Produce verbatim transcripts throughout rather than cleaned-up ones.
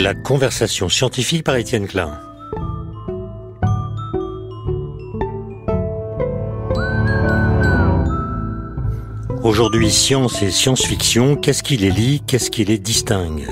La conversation scientifique par Étienne Klein. Aujourd'hui, science et science-fiction, qu'est-ce qui les lie, qu'est-ce qui les distingue?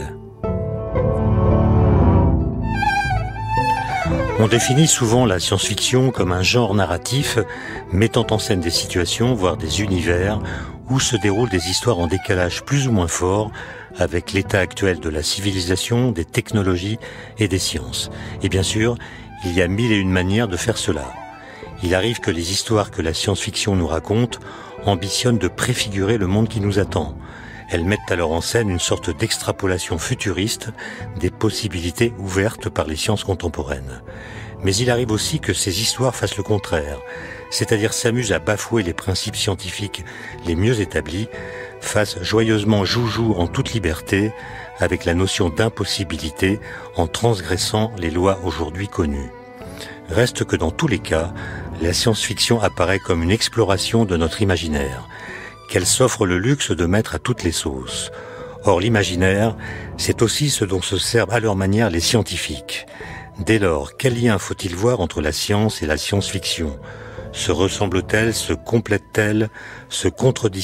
On définit souvent la science-fiction comme un genre narratif mettant en scène des situations, voire des univers, où se déroulent des histoires en décalage plus ou moins fort avec l'état actuel de la civilisation, des technologies et des sciences. Et bien sûr, il y a mille et une manières de faire cela. Il arrive que les histoires que la science-fiction nous raconte ambitionnent de préfigurer le monde qui nous attend. Elles mettent alors en scène une sorte d'extrapolation futuriste des possibilités ouvertes par les sciences contemporaines. Mais il arrive aussi que ces histoires fassent le contraire, c'est-à-dire s'amusent à bafouer les principes scientifiques les mieux établis, fassent joyeusement joujou en toute liberté avec la notion d'impossibilité en transgressant les lois aujourd'hui connues. Reste que dans tous les cas, la science-fiction apparaît comme une exploration de notre imaginaire, qu'elle s'offre le luxe de mettre à toutes les sauces. Or, l'imaginaire, c'est aussi ce dont se servent à leur manière les scientifiques. Dès lors, quel lien faut-il voir entre la science et la science-fiction ? Se ressemblent-elles, se complètent-elles, se contredisent-elles ?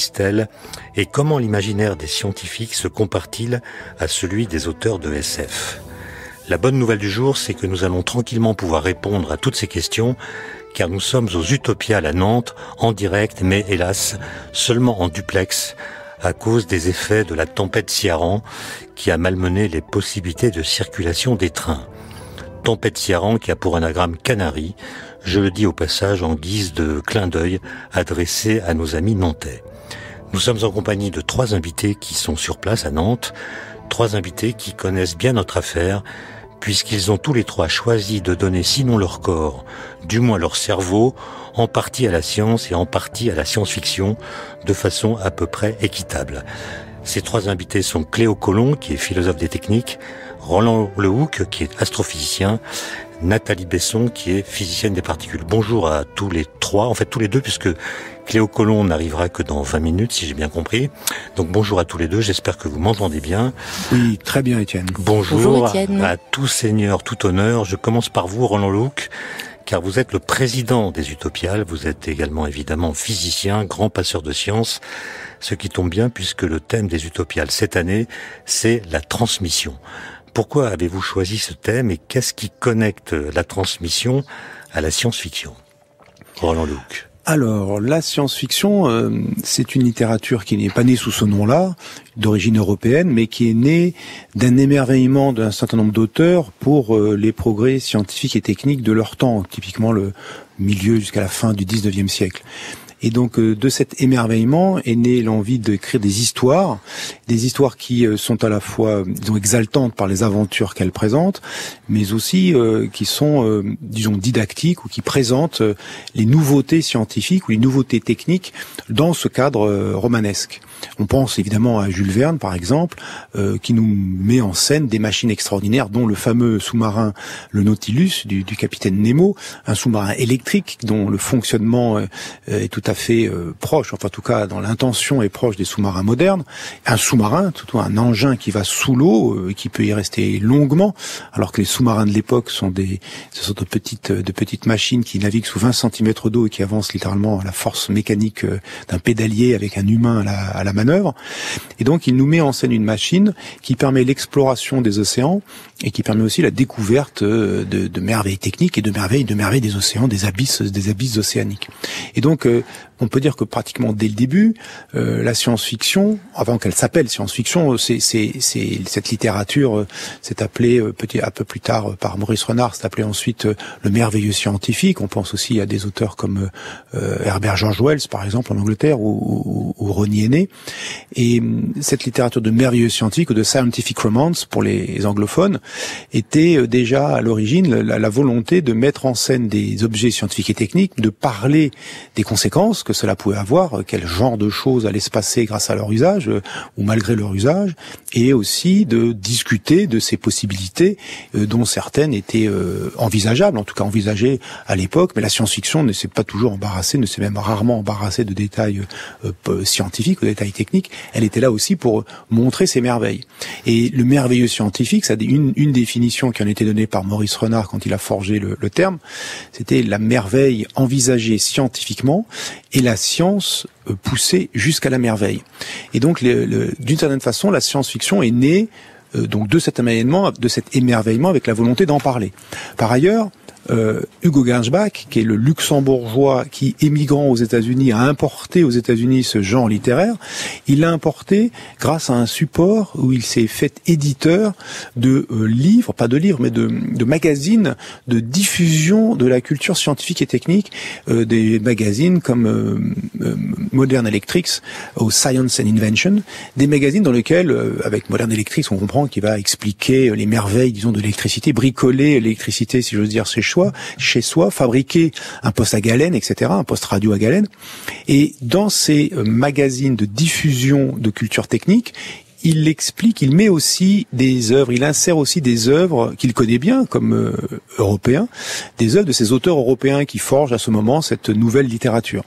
Et comment l'imaginaire des scientifiques se compare-t-il à celui des auteurs de S F ? La bonne nouvelle du jour, c'est que nous allons tranquillement pouvoir répondre à toutes ces questions, car nous sommes aux Utopiales à Nantes, en direct, mais hélas, seulement en duplex, à cause des effets de la tempête Ciarán, qui a malmené les possibilités de circulation des trains. Tempête Ciarán qui a pour anagramme Canari, je le dis au passage en guise de clin d'œil adressé à nos amis nantais. Nous sommes en compagnie de trois invités qui sont sur place à Nantes, trois invités qui connaissent bien notre affaire, puisqu'ils ont tous les trois choisi de donner sinon leur corps, du moins leur cerveau, en partie à la science et en partie à la science-fiction, de façon à peu près équitable. Ces trois invités sont Cléo Colomb, qui est philosophe des techniques, Roland Lehoucq, qui est astrophysicien, Nathalie Besson, qui est physicienne des particules. Bonjour à tous les trois, en fait tous les deux, puisque Cléo Colomb n'arrivera que dans vingt minutes, si j'ai bien compris. Donc bonjour à tous les deux, j'espère que vous m'entendez bien. Oui, très bien Étienne. Bonjour, bonjour Étienne. À, à tout seigneur, tout honneur. Je commence par vous, Roland Lehoucq, car vous êtes le président des Utopiales, vous êtes également évidemment physicien, grand passeur de sciences, ce qui tombe bien puisque le thème des Utopiales cette année, c'est la transmission. Pourquoi avez-vous choisi ce thème et qu'est-ce qui connecte la transmission à la science-fiction ? Roland Lehoucq. Alors, la science-fiction, euh, c'est une littérature qui n'est pas née sous ce nom-là, d'origine européenne, mais qui est née d'un émerveillement d'un certain nombre d'auteurs pour euh, les progrès scientifiques et techniques de leur temps, typiquement le milieu jusqu'à la fin du dix-neuvième siècle. Et donc euh, de cet émerveillement est née l'envie d'écrire des histoires, des histoires qui euh, sont à la fois, disons, exaltantes par les aventures qu'elles présentent, mais aussi euh, qui sont, euh, disons, didactiques ou qui présentent euh, les nouveautés scientifiques ou les nouveautés techniques dans ce cadre euh, romanesque. On pense évidemment à Jules Verne, par exemple, euh, qui nous met en scène des machines extraordinaires, dont le fameux sous-marin, le Nautilus, du, du capitaine Nemo, un sous-marin électrique dont le fonctionnement euh, est tout à fait euh, proche, enfin en tout cas dans l'intention est proche des sous-marins modernes. Un sous-marin, tout un engin qui va sous l'eau, euh, qui peut y rester longuement, alors que les sous-marins de l'époque sont des ce sont de petites de petites machines qui naviguent sous vingt centimètres d'eau et qui avancent littéralement à la force mécanique euh, d'un pédalier avec un humain à la, à la manœuvre. Et donc il nous met en scène une machine qui permet l'exploration des océans et qui permet aussi la découverte de, de merveilles techniques et de merveilles de merveilles des océans, des abysses des abysses océaniques. Et donc euh, on peut dire que pratiquement dès le début, euh, la science-fiction, avant qu'elle s'appelle science-fiction, c'est, c'est, c'est cette littérature, euh, c'est appelé euh, petit, un peu plus tard euh, par Maurice Renard, c'est appelé ensuite euh, le merveilleux scientifique. On pense aussi à des auteurs comme euh, Herbert George Wells, par exemple, en Angleterre, ou, ou, ou Ronnie Heney. Et euh, cette littérature de merveilleux scientifique ou de scientific romance pour les anglophones était euh, déjà à l'origine la, la volonté de mettre en scène des objets scientifiques et techniques, de parler des conséquences que cela pouvait avoir, quel genre de choses allait se passer grâce à leur usage euh, ou malgré leur usage, et aussi de discuter de ces possibilités euh, dont certaines étaient euh, envisageables, en tout cas envisagées à l'époque, mais la science-fiction ne s'est pas toujours embarrassée, ne s'est même rarement embarrassée de détails euh, scientifiques, de détails techniques. Elle était là aussi pour montrer ses merveilles. Et le merveilleux scientifique, ça a une, une définition qui en était donnée par Maurice Renard quand il a forgé le, le terme, c'était la merveille envisagée scientifiquement et la science poussée jusqu'à la merveille. Et donc, le, le, d'une certaine façon, la science-fiction est née euh, donc de cet émerveillement, de cet émerveillement avec la volonté d'en parler. Par ailleurs, Euh, Hugo Gernsback, qui est le luxembourgeois qui, émigrant aux États-Unis, a importé aux États-Unis ce genre littéraire, il l'a importé grâce à un support où il s'est fait éditeur de euh, livres, pas de livres, mais de, de magazines de diffusion de la culture scientifique et technique, euh, des magazines comme euh, euh, Modern Electrics ou Science and Invention, des magazines dans lesquels, euh, avec Modern Electrics, on comprend qu'il va expliquer les merveilles, disons, de l'électricité, bricoler l'électricité, si j'ose dire, chez soi, chez soi, fabriquer un poste à galène, et cetera, un poste radio à galène. Et dans ces euh, magazines de diffusion de culture technique, il explique, il met aussi des œuvres, il insère aussi des œuvres qu'il connaît bien comme euh, européen, des œuvres de ces auteurs européens qui forgent à ce moment cette nouvelle littérature.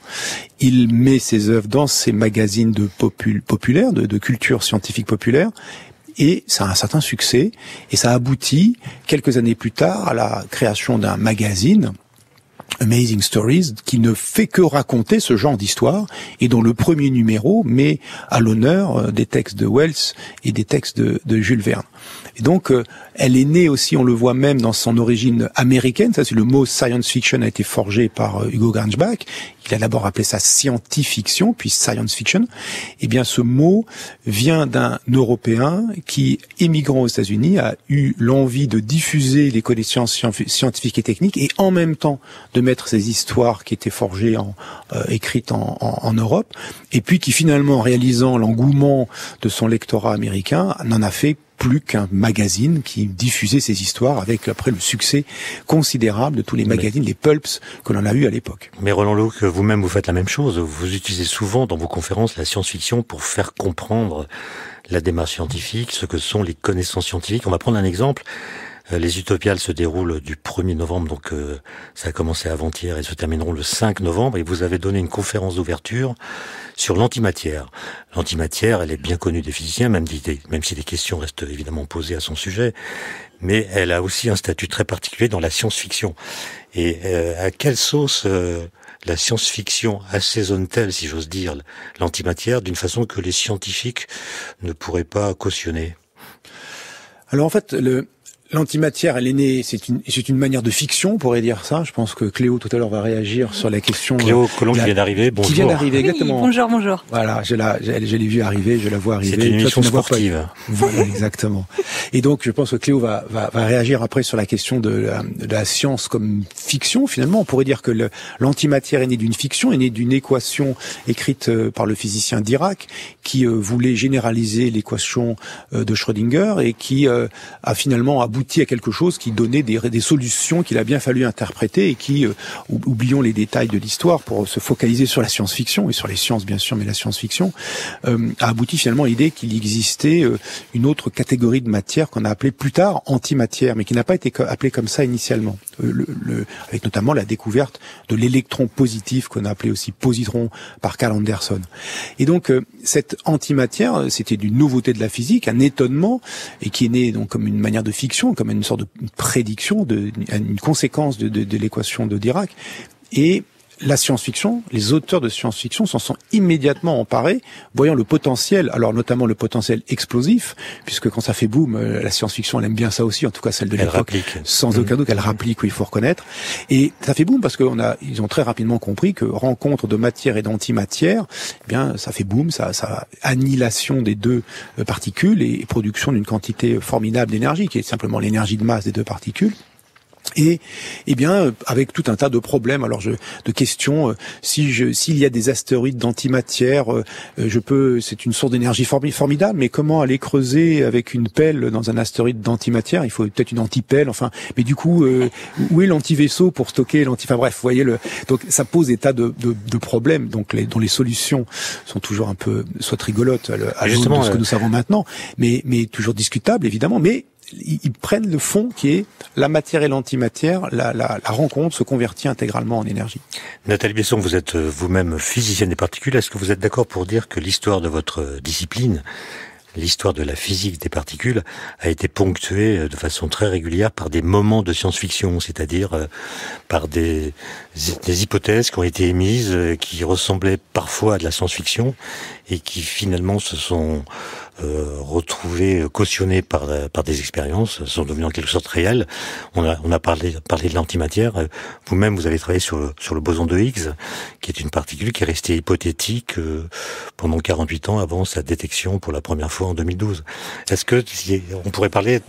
Il met ces œuvres dans ces magazines de popul- populaire, de, de culture scientifique populaire, et ça a un certain succès, et ça aboutit, quelques années plus tard, à la création d'un magazine, Amazing Stories, qui ne fait que raconter ce genre d'histoire, et dont le premier numéro met à l'honneur des textes de Wells et des textes de, de Jules Verne. Et donc, euh, elle est née aussi, on le voit même dans son origine américaine, ça c'est le mot science fiction a été forgé par euh, Hugo Gernsback, il a d'abord appelé ça scientifiction, puis science fiction. Eh bien, ce mot vient d'un Européen qui, émigrant aux États-Unis, a eu l'envie de diffuser les connaissances scientifiques et techniques, et en même temps de mettre ces histoires qui étaient forgées, en, euh, écrites en, en, en Europe, et puis qui finalement, réalisant l'engouement de son lectorat américain, n'en a fait plus qu'un magazine qui diffusait ces histoires avec après le succès considérable de tous les magazines, mais, les pulps que l'on a eu à l'époque. Mais Roland Leuc, vous-même vous faites la même chose. Vous utilisez souvent dans vos conférences la science-fiction pour faire comprendre la démarche scientifique, ce que sont les connaissances scientifiques. On va prendre un exemple. Les Utopiales se déroulent du premier novembre, donc euh, ça a commencé avant-hier et se termineront le cinq novembre, et vous avez donné une conférence d'ouverture sur l'antimatière. L'antimatière, elle est bien connue des physiciens, même, des, même si des questions restent évidemment posées à son sujet, mais elle a aussi un statut très particulier dans la science-fiction. Et euh, à quelle sauce euh, la science-fiction assaisonne-t-elle, si j'ose dire, l'antimatière, d'une façon que les scientifiques ne pourraient pas cautionner? Alors en fait, le... L'antimatière, elle est née, c'est une, c'est une manière de fiction, on pourrait dire ça. Je pense que Cléo, tout à l'heure, va réagir sur la question. Cléo Colomb, qui vient d'arriver, bonjour. Qui vient d'arriver, exactement. Oui, bonjour, bonjour. Voilà, je, la, je, je l'ai vu arriver, je la vois arriver. C'est une émission sportive. Voilà, exactement. Et donc, je pense que Cléo va, va, va réagir après sur la question de la, de la science comme fiction, finalement. On pourrait dire que le, l'antimatière est née d'une fiction, est née d'une équation écrite par le physicien Dirac, qui euh, voulait généraliser l'équation euh, de Schrödinger et qui euh, a finalement abouti à quelque chose qui donnait des, des solutions qu'il a bien fallu interpréter et qui, euh, oublions les détails de l'histoire pour se focaliser sur la science-fiction et sur les sciences bien sûr, mais la science-fiction, euh, a abouti finalement à l'idée qu'il existait euh, une autre catégorie de matière qu'on a appelée plus tard antimatière, mais qui n'a pas été appelée comme ça initialement, euh, le, le, avec notamment la découverte de l'électron positif qu'on a appelé aussi positron par Carl Anderson. Et donc euh, cette antimatière, c'était d'une nouveauté de la physique, un étonnement, et qui est né donc comme une manière de fiction, comme une sorte de prédiction, de, une conséquence de, de, de l'équation de Dirac. Et la science-fiction, les auteurs de science-fiction s'en sont immédiatement emparés, voyant le potentiel, alors notamment le potentiel explosif, puisque quand ça fait boom, la science-fiction, elle aime bien ça aussi, en tout cas celle de l'époque, sans mmh. aucun doute, elle rapplique, oui, il faut reconnaître. Et ça fait boom parce qu'on a, ils ont très rapidement compris que rencontre de matière et d'antimatière, eh bien, ça fait boom, ça, ça annihilation des deux particules et production d'une quantité formidable d'énergie, qui est simplement l'énergie de masse des deux particules. Et, eh bien, avec tout un tas de problèmes. Alors, je, de questions. Si je, s'il y a des astéroïdes d'antimatière, je peux. C'est une source d'énergie formidable. Mais comment aller creuser avec une pelle dans un astéroïde d'antimatière? Il faut peut-être une antipelle. Enfin, mais du coup, euh, où est l'antivaisseau pour stocker l'anti? Enfin bref, vous voyez le. Donc, ça pose des tas de, de, de problèmes. Donc, les, dont les solutions sont toujours un peu soit rigolotes à l'aune de ce que nous savons maintenant, mais, mais toujours discutables évidemment. Mais ils prennent le fond qui est la matière et l'antimatière, la, la, la rencontre se convertit intégralement en énergie. Nathalie Besson, vous êtes vous-même physicienne des particules. Est-ce que vous êtes d'accord pour dire que l'histoire de votre discipline, l'histoire de la physique des particules, a été ponctuée de façon très régulière par des moments de science-fiction, c'est-à-dire euh, par des, des hypothèses qui ont été émises, euh, qui ressemblaient parfois à de la science-fiction et qui finalement se sont Euh, retrouvés, cautionnés par par des expériences, sont devenus en quelque sorte réels. On a on a parlé parlé de l'antimatière. Vous-même, vous avez travaillé sur le, sur le boson de Higgs, qui est une particule qui est restée hypothétique euh, pendant quarante-huit ans avant sa détection pour la première fois en deux mille douze. Est-ce que on pourrait parler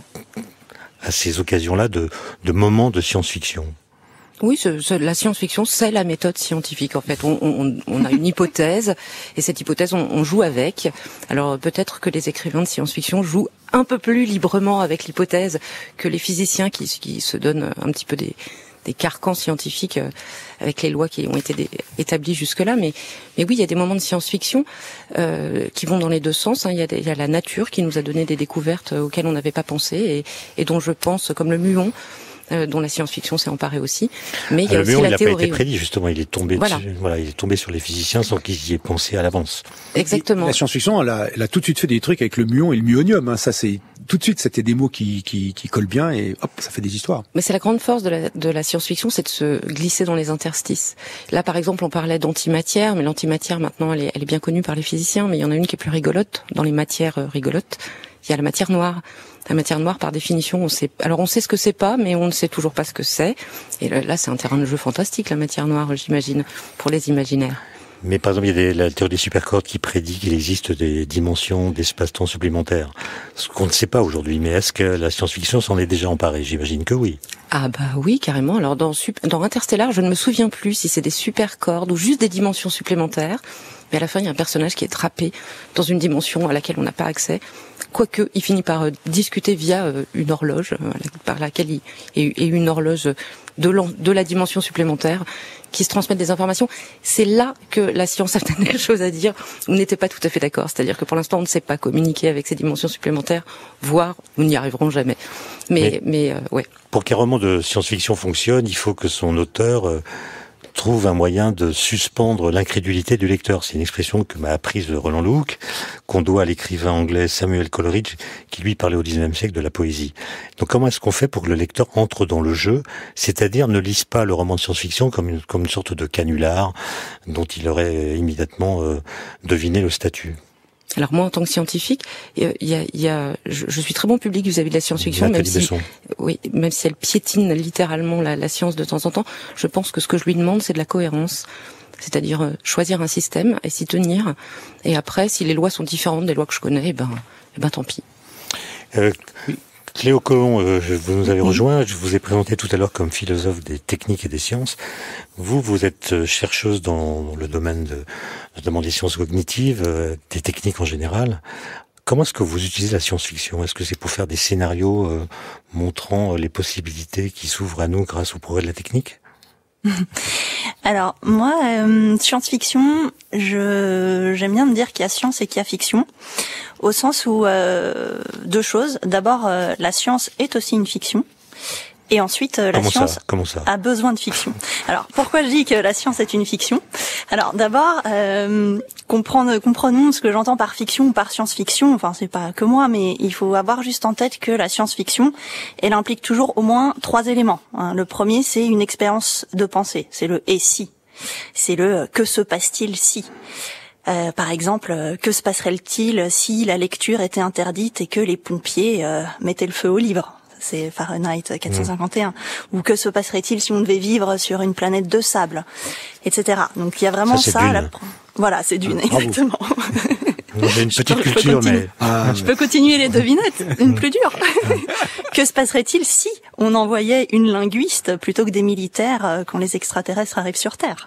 à ces occasions-là de de moments de science-fiction? Oui, ce, ce, la science-fiction, c'est la méthode scientifique. En fait, on, on, on a une hypothèse, et cette hypothèse, on, on joue avec. Alors peut-être que les écrivains de science-fiction jouent un peu plus librement avec l'hypothèse que les physiciens qui, qui se donnent un petit peu des, des carcans scientifiques avec les lois qui ont été des, établies jusque-là. Mais, mais oui, il y a des moments de science-fiction euh, qui vont dans les deux sens. Hein. Il y a des, il y a la nature qui nous a donné des découvertes auxquelles on n'avait pas pensé, et, et dont je pense, comme le muon, Euh, dont la science-fiction s'est emparée aussi, mais il y a le aussi muon, la il théorie. Il n'a pas été prédit, justement, il est tombé voilà. dessus, voilà, il est tombé sur les physiciens sans qu'ils y aient pensé à l'avance. Exactement. La science-fiction, elle a, elle a tout de suite fait des trucs avec le muon et le muonium, hein. Ça, c'est tout de suite, c'était des mots qui, qui, qui collent bien et hop, ça fait des histoires. Mais c'est la grande force de la, de la science-fiction, c'est de se glisser dans les interstices. Là, par exemple, on parlait d'antimatière, mais l'antimatière, maintenant, elle est, elle est bien connue par les physiciens, mais il y en a une qui est plus rigolote, dans les matières rigolotes. Il y a la matière noire. La matière noire, par définition, on sait. Alors, on sait ce que c'est pas, mais on ne sait toujours pas ce que c'est. Et là, c'est un terrain de jeu fantastique, la matière noire, j'imagine, pour les imaginaires. Mais par exemple, il y a des, la théorie des supercordes qui prédit qu'il existe des dimensions d'espace-temps supplémentaires. Ce qu'on ne sait pas aujourd'hui. Mais est-ce que la science-fiction s'en est déjà emparée? J'imagine que oui. Ah bah oui, carrément. Alors dans, dans Interstellar, je ne me souviens plus si c'est des supercordes ou juste des dimensions supplémentaires. Mais à la fin, il y a un personnage qui est trappé dans une dimension à laquelle on n'a pas accès. Quoique, il finit par euh, discuter via euh, une horloge, euh, par laquelle il et, et une horloge de, de la dimension supplémentaire qui se transmettent des informations. C'est là que la science a peut-être des choses à dire. On n'était pas tout à fait d'accord. C'est-à-dire que pour l'instant, on ne sait pas communiquer avec ces dimensions supplémentaires, voire nous n'y arriverons jamais. Mais, mais, mais euh, ouais. Pour qu'un roman de science-fiction fonctionne, il faut que son auteur euh, trouve un moyen de suspendre l'incrédulité du lecteur. C'est une expression que m'a apprise Roland Luc, qu'on doit à l'écrivain anglais Samuel Coleridge, qui lui parlait au dix-neuvième siècle de la poésie. Donc comment est-ce qu'on fait pour que le lecteur entre dans le jeu, c'est-à-dire ne lise pas le roman de science-fiction comme une, comme une sorte de canular dont il aurait immédiatement euh, deviné le statut? Alors moi, en tant que scientifique, il y a, il y a, je, je suis très bon public vis-à-vis de la science-fiction, même si, oui, même si elle piétine littéralement la, la science de temps en temps. Je pense que ce que je lui demande, c'est de la cohérence, c'est-à-dire euh, choisir un système et s'y tenir. Et après, si les lois sont différentes des lois que je connais, eh ben, eh ben, tant pis. Euh, Cléo Colomb, euh, vous nous avez rejoint. Je vous ai présenté tout à l'heure comme philosophe des techniques et des sciences. Vous, vous êtes chercheuse dans le domaine de, notamment des sciences cognitives, euh, des techniques en général. Comment est-ce que vous utilisez la science-fiction? Est-ce que c'est pour faire des scénarios euh, montrant les possibilités qui s'ouvrent à nous grâce au progrès de la technique? Alors moi, euh, science-fiction, je j'aime bien me dire qu'il y a science et qu'il y a fiction, au sens où euh, deux choses. D'abord, euh, la science est aussi une fiction. Et ensuite, euh, la Comment science ça Comment ça a besoin de fiction. Alors, pourquoi je dis que la science est une fiction? Alors, d'abord, euh, comprendre, comprenons ce que j'entends par fiction ou par science-fiction. Enfin, c'est pas que moi, mais il faut avoir juste en tête que la science-fiction, elle implique toujours au moins trois éléments. Hein. Le premier, c'est une expérience de pensée. C'est le « et si ». C'est le « que se passe-t-il si ». Euh, par exemple, euh, que se passerait-il si la lecture était interdite et que les pompiers euh, mettaient le feu au livre? C'est Fahrenheit quatre cent cinquante et un. Mmh. Ou que se passerait-il si on devait vivre sur une planète de sable, et cetera. Donc il y a vraiment ça. ça Dune. La... Voilà, c'est Dune, ah, exactement. J'ai une petite peux, culture, je mais... Ah, je peux continuer les devinettes, une plus dure. Que se passerait-il si on envoyait une linguiste plutôt que des militaires quand les extraterrestres arrivent sur Terre?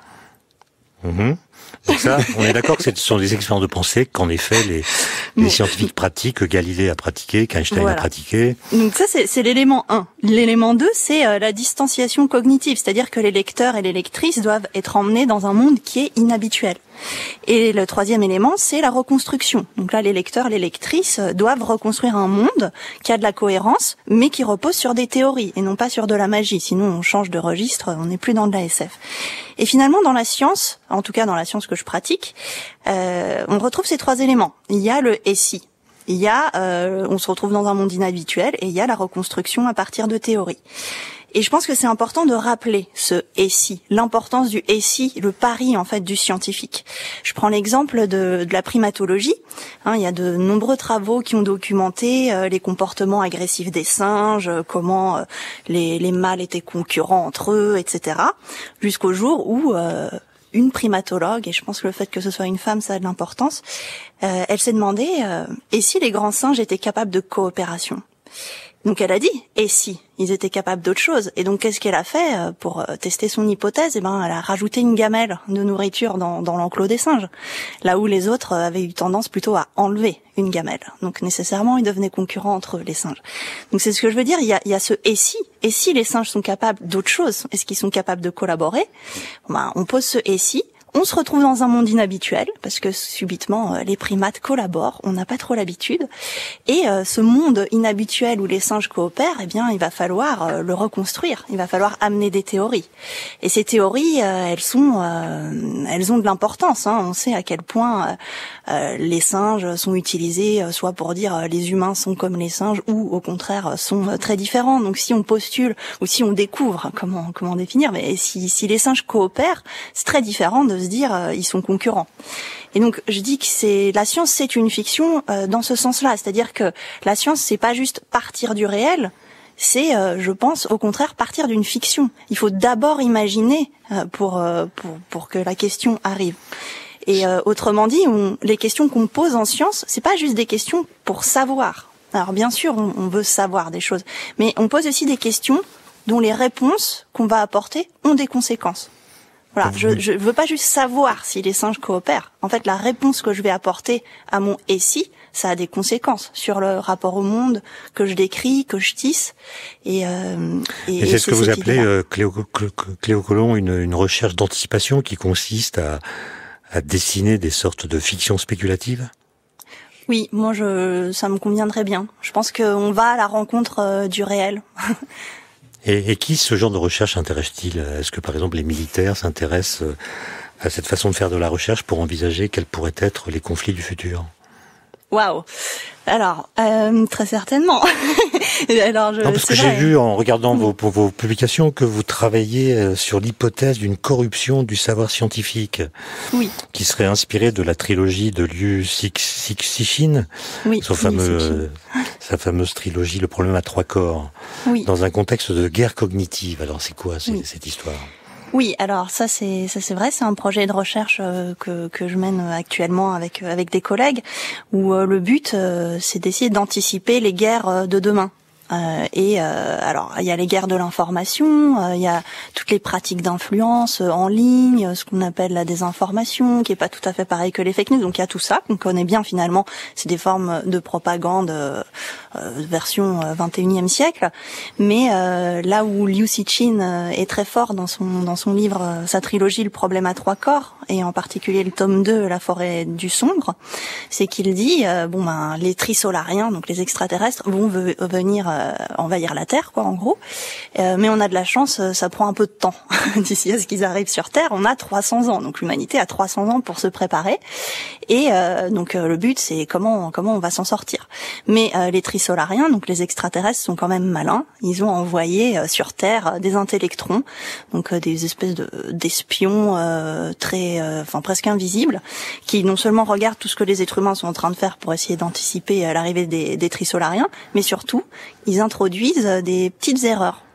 Mmh. Donc ça, on est d'accord que ce sont des expériences de pensée qu'en effet les, les bon. scientifiques pratiquent, que Galilée a pratiqué, qu'Einstein voilà. a pratiqué. Donc ça, c'est, c'est l'élément un. L'élément deux, c'est euh, la distanciation cognitive, c'est-à-dire que les lecteurs et les lectrices doivent être emmenés dans un monde qui est inhabituel. Et le troisième élément, c'est la reconstruction. Donc là, les lecteurs, les lectrices doivent reconstruire un monde qui a de la cohérence, mais qui repose sur des théories et non pas sur de la magie. Sinon, on change de registre, on n'est plus dans de la S F. Et finalement, dans la science, en tout cas dans la science que je pratique, euh, on retrouve ces trois éléments. Il y a le « et si ». Il y a, euh, on se retrouve dans un monde inhabituel, et il y a la reconstruction à partir de théories. Et je pense que c'est important de rappeler ce « et si », l'importance du « et si », le pari en fait du scientifique. Je prends l'exemple de, de la primatologie. Hein, il y a de nombreux travaux qui ont documenté euh, les comportements agressifs des singes, euh, comment euh, les, les mâles étaient concurrents entre eux, et cetera. Jusqu'au jour où euh, une primatologue, et je pense que le fait que ce soit une femme, ça a de l'importance, euh, elle s'est demandé euh, « et si les grands singes étaient capables de coopération ?» Donc elle a dit, et si ils étaient capables d'autre chose? Et donc qu'est-ce qu'elle a fait pour tester son hypothèse? Eh ben, elle a rajouté une gamelle de nourriture dans, dans l'enclos des singes, là où les autres avaient eu tendance plutôt à enlever une gamelle. Donc nécessairement, ils devenaient concurrents entre eux, les singes. Donc c'est ce que je veux dire. Il y a, il y a ce et si. Et si les singes sont capables d'autre chose? Est-ce qu'ils sont capables de collaborer? Ben, on pose ce et si. On se retrouve dans un monde inhabituel, parce que subitement, les primates collaborent, on n'a pas trop l'habitude. Et euh, ce monde inhabituel où les singes coopèrent, eh bien, il va falloir euh, le reconstruire, il va falloir amener des théories. Et ces théories, euh, elles sont, euh, elles ont de l'importance. Hein. On sait à quel point euh, les singes sont utilisés, euh, soit pour dire euh, les humains sont comme les singes, ou au contraire sont euh, très différents. Donc si on postule, ou si on découvre, comment comment définir, mais si, si les singes coopèrent, c'est très différent de se dire euh, ils sont concurrents. Et donc je dis que c'est la science, c'est une fiction euh, dans ce sens-là, c'est-à-dire que la science, c'est pas juste partir du réel, c'est euh, je pense au contraire partir d'une fiction. Il faut d'abord imaginer euh, pour euh, pour pour que la question arrive. Et euh, autrement dit, on, les questions qu'on pose en science, c'est pas juste des questions pour savoir. Alors bien sûr, on, on veut savoir des choses, mais on pose aussi des questions dont les réponses qu'on va apporter ont des conséquences. Voilà, je je veux pas juste savoir si les singes coopèrent. En fait, la réponse que je vais apporter à mon « et si », ça a des conséquences sur le rapport au monde que je décris, que je tisse. Et, euh, et, et c'est et ce que vous appelez, euh, Cléo, Cléo Colomb, une, une recherche d'anticipation qui consiste à, à dessiner des sortes de fictions spéculatives? Oui, moi, je, ça me conviendrait bien. Je pense qu'on va à la rencontre euh, du réel. Et, et qui ce genre de recherche intéresse-t-il? Est-ce que par exemple les militaires s'intéressent à cette façon de faire de la recherche pour envisager quels pourraient être les conflits du futur? Waouh. Alors, euh, très certainement. Alors, je, non, parce que j'ai vu en regardant vos, vos publications que vous travaillez sur l'hypothèse d'une corruption du savoir scientifique. Oui. Qui serait inspirée de la trilogie de Liu Cixin. Oui. Son fameux, euh, sa fameuse trilogie Le problème à trois corps. Oui. Dans un contexte de guerre cognitive. Alors, c'est quoi c'est, oui. cette histoire? Oui, alors ça c'est ça c'est vrai, c'est un projet de recherche euh, que que je mène actuellement avec avec des collègues où euh, le but euh, c'est d'essayer d'anticiper les guerres euh, de demain. Euh, et euh, alors il y a les guerres de l'information, euh, il y a toutes les pratiques d'influence euh, en ligne, euh, ce qu'on appelle la désinformation, qui est pas tout à fait pareil que les fake news. Donc il y a tout ça qu'on connaît bien finalement. C'est des formes de propagande euh, euh, version euh, vingt et unième siècle. Mais euh, là où Liu Cixin euh, est très fort dans son dans son livre, euh, sa trilogie Le problème à trois corps, et en particulier le tome deux, La forêt du sombre, c'est qu'il dit euh, bon ben les trisolariens, donc les extraterrestres, vont ve- venir euh, envahir la Terre, quoi, en gros. Euh, mais on a de la chance, ça prend un peu de temps d'ici à ce qu'ils arrivent sur Terre. On a trois cents ans, donc l'humanité a trois cents ans pour se préparer. Et euh, donc euh, le but, c'est comment comment on va s'en sortir. Mais euh, les trisolariens, donc les extraterrestres, sont quand même malins. Ils ont envoyé euh, sur Terre euh, des intellectrons, donc euh, des espèces de d'espions euh, très, euh, enfin presque invisibles, qui non seulement regardent tout ce que les êtres humains sont en train de faire pour essayer d'anticiper euh, l'arrivée des, des trisolariens, mais surtout ils introduisent des petites erreurs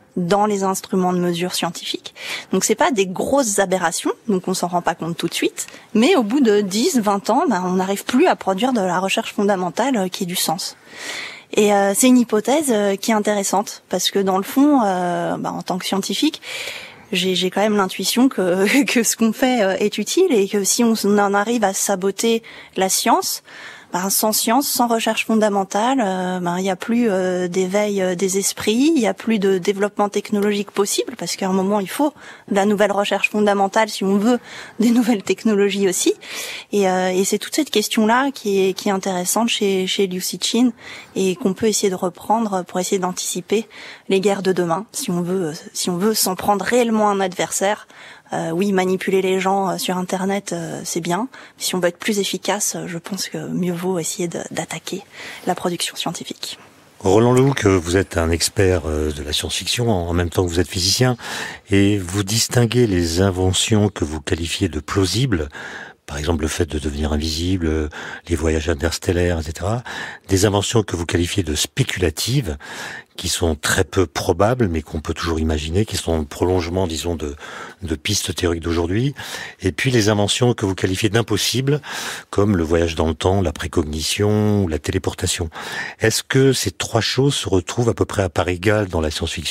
dans les instruments de mesure scientifiques. Donc c'est pas des grosses aberrations, donc on s'en rend pas compte tout de suite, mais au bout de dix, vingt ans, ben, on n'arrive plus à produire de la recherche fondamentale euh, qui ait du sens. Et euh, c'est une hypothèse euh, qui est intéressante, parce que dans le fond, euh, ben, en tant que scientifique, j'ai, j'ai quand même l'intuition que, que ce qu'on fait euh, est utile, et que si on en arrive à saboter la science, ben, sans science, sans recherche fondamentale, euh, ben, il n'y a plus euh, d'éveil euh, des esprits, il n'y a plus de développement technologique possible, parce qu'à un moment, il faut de la nouvelle recherche fondamentale si on veut des nouvelles technologies aussi. Et, euh, et c'est toute cette question-là qui est, qui est intéressante chez, chez Liu Cixin, et qu'on peut essayer de reprendre pour essayer d'anticiper les guerres de demain, si on veut, si on veut s'en prendre réellement un adversaire. Euh, oui, manipuler les gens euh, sur Internet, euh, c'est bien. Mais si on veut être plus efficace, euh, je pense que mieux vaut essayer de, d'attaquer la production scientifique. Roland Lehoucq, vous êtes un expert de la science-fiction en même temps que vous êtes physicien, et vous distinguez les inventions que vous qualifiez de plausibles, par exemple le fait de devenir invisible, les voyages interstellaires, et cetera, des inventions que vous qualifiez de spéculatives, qui sont très peu probables, mais qu'on peut toujours imaginer, qui sont le prolongement, disons, de, de pistes théoriques d'aujourd'hui. Et puis les inventions que vous qualifiez d'impossibles, comme le voyage dans le temps, la précognition ou la téléportation. Est-ce que ces trois choses se retrouvent à peu près à part égale dans la science-fiction ?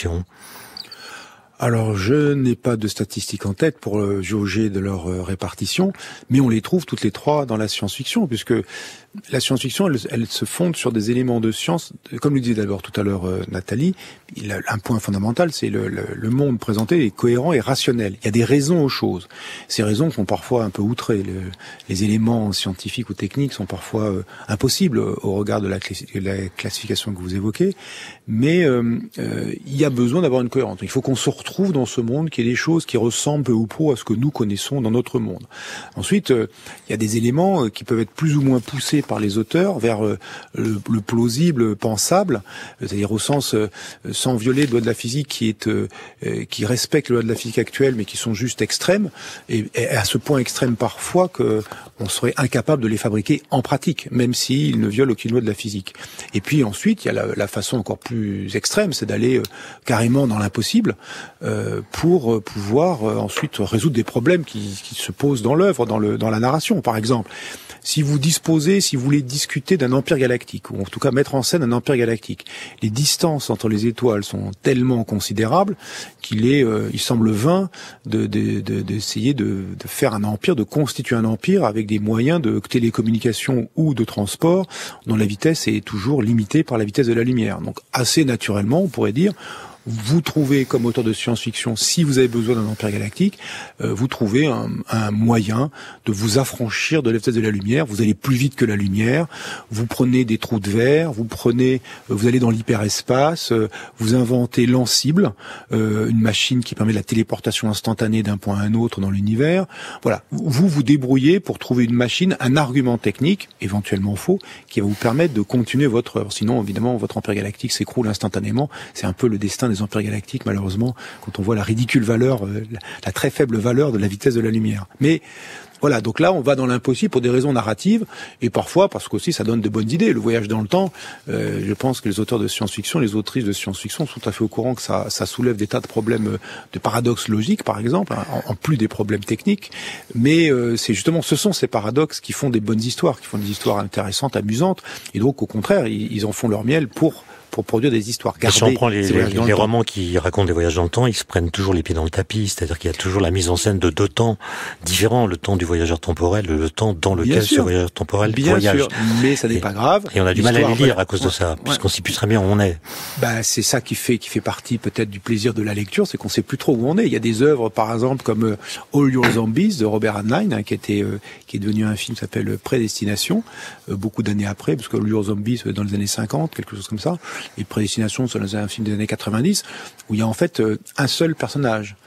Alors, je n'ai pas de statistiques en tête pour euh, jauger de leur euh, répartition, mais on les trouve toutes les trois dans la science-fiction, puisque la science-fiction, elle, elle se fonde sur des éléments de science, comme le disait d'abord tout à l'heure euh, Nathalie. Il a un point fondamental, c'est le, le, le monde présenté est cohérent et rationnel. Il y a des raisons aux choses. Ces raisons sont parfois un peu outrées. Le, les éléments scientifiques ou techniques sont parfois euh, impossibles au regard de la, classi- la classification que vous évoquez, mais euh, euh, il y a besoin d'avoir une cohérence. Il faut qu'on se retrouve dans ce monde, qu'il y ait des choses qui ressemblent peu ou prou à ce que nous connaissons dans notre monde. Ensuite, euh, il y a des éléments euh, qui peuvent être plus ou moins poussés par les auteurs vers euh, le, le plausible, pensable, c'est-à-dire au sens euh, sans violer les lois de la physique qui est euh, qui respectent les lois de la physique actuelle, mais qui sont juste extrêmes, et, et à ce point extrême parfois que on serait incapable de les fabriquer en pratique, même s'ils ne violent aucune loi de la physique. Et puis ensuite, il y a la, la façon encore plus extrême, c'est d'aller euh, carrément dans l'impossible euh, pour euh, pouvoir euh, ensuite résoudre des problèmes qui, qui se posent dans l'œuvre, dans le dans la narration, par exemple. Si vous disposez, si vous voulez discuter d'un empire galactique, ou en tout cas mettre en scène un empire galactique, les distances entre les étoiles sont tellement considérables qu'il est, euh, il semble vain de, de, de, d'essayer de, de faire un empire, de constituer un empire avec des moyens de télécommunication ou de transport dont la vitesse est toujours limitée par la vitesse de la lumière. Donc assez naturellement, on pourrait dire, vous trouvez comme auteur de science-fiction, si vous avez besoin d'un empire galactique, euh, vous trouvez un, un moyen de vous affranchir de la vitesse de la lumière. Vous allez plus vite que la lumière. Vous prenez des trous de verre. Vous prenez, euh, vous allez dans l'hyperespace. Euh, vous inventez l'Ansible, euh, une machine qui permet la téléportation instantanée d'un point à un autre dans l'univers. Voilà. Vous vous débrouillez pour trouver une machine, un argument technique, éventuellement faux, qui va vous permettre de continuer votre œuvre. Sinon, évidemment, votre empire galactique s'écroule instantanément. C'est un peu le destin des empires galactiques, malheureusement, quand on voit la ridicule valeur, euh, la, la très faible valeur de la vitesse de la lumière. Mais voilà, donc là, on va dans l'impossible pour des raisons narratives, et parfois parce qu'aussi ça donne de bonnes idées. Le voyage dans le temps, euh, je pense que les auteurs de science-fiction, les autrices de science-fiction sont tout à fait au courant que ça, ça soulève des tas de problèmes, de paradoxes logiques, par exemple, hein, en, en plus des problèmes techniques. Mais euh, c'est justement, ce sont ces paradoxes qui font des bonnes histoires, qui font des histoires intéressantes, amusantes, et donc au contraire, ils, ils en font leur miel pour pour produire des histoires. Garder si on prend les, les, les romans qui racontent des voyages dans le temps, ils se prennent toujours les pieds dans le tapis, c'est-à-dire qu'il y a toujours la mise en scène de deux temps différents, le temps du voyageur temporel, le temps dans lequel ce voyageur temporel bien voyage. Sûr, mais ça n'est et, pas grave. Et on a du mal à les lire à cause ouais, de ça, ouais. puisqu'on sait plus très bien où on est. Bah, c'est ça qui fait qui fait partie peut-être du plaisir de la lecture, c'est qu'on sait plus trop où on est. Il y a des œuvres, par exemple, comme euh, All Your Zombies de Robert Heinlein, hein, qui était euh, qui est devenu un film qui s'appelle Prédestination, euh, beaucoup d'années après, parce que All Your Zombies dans les années cinquante, quelque chose comme ça, et Prédestination c'est un film des années quatre-vingt-dix, où il y a en fait euh, un seul personnage.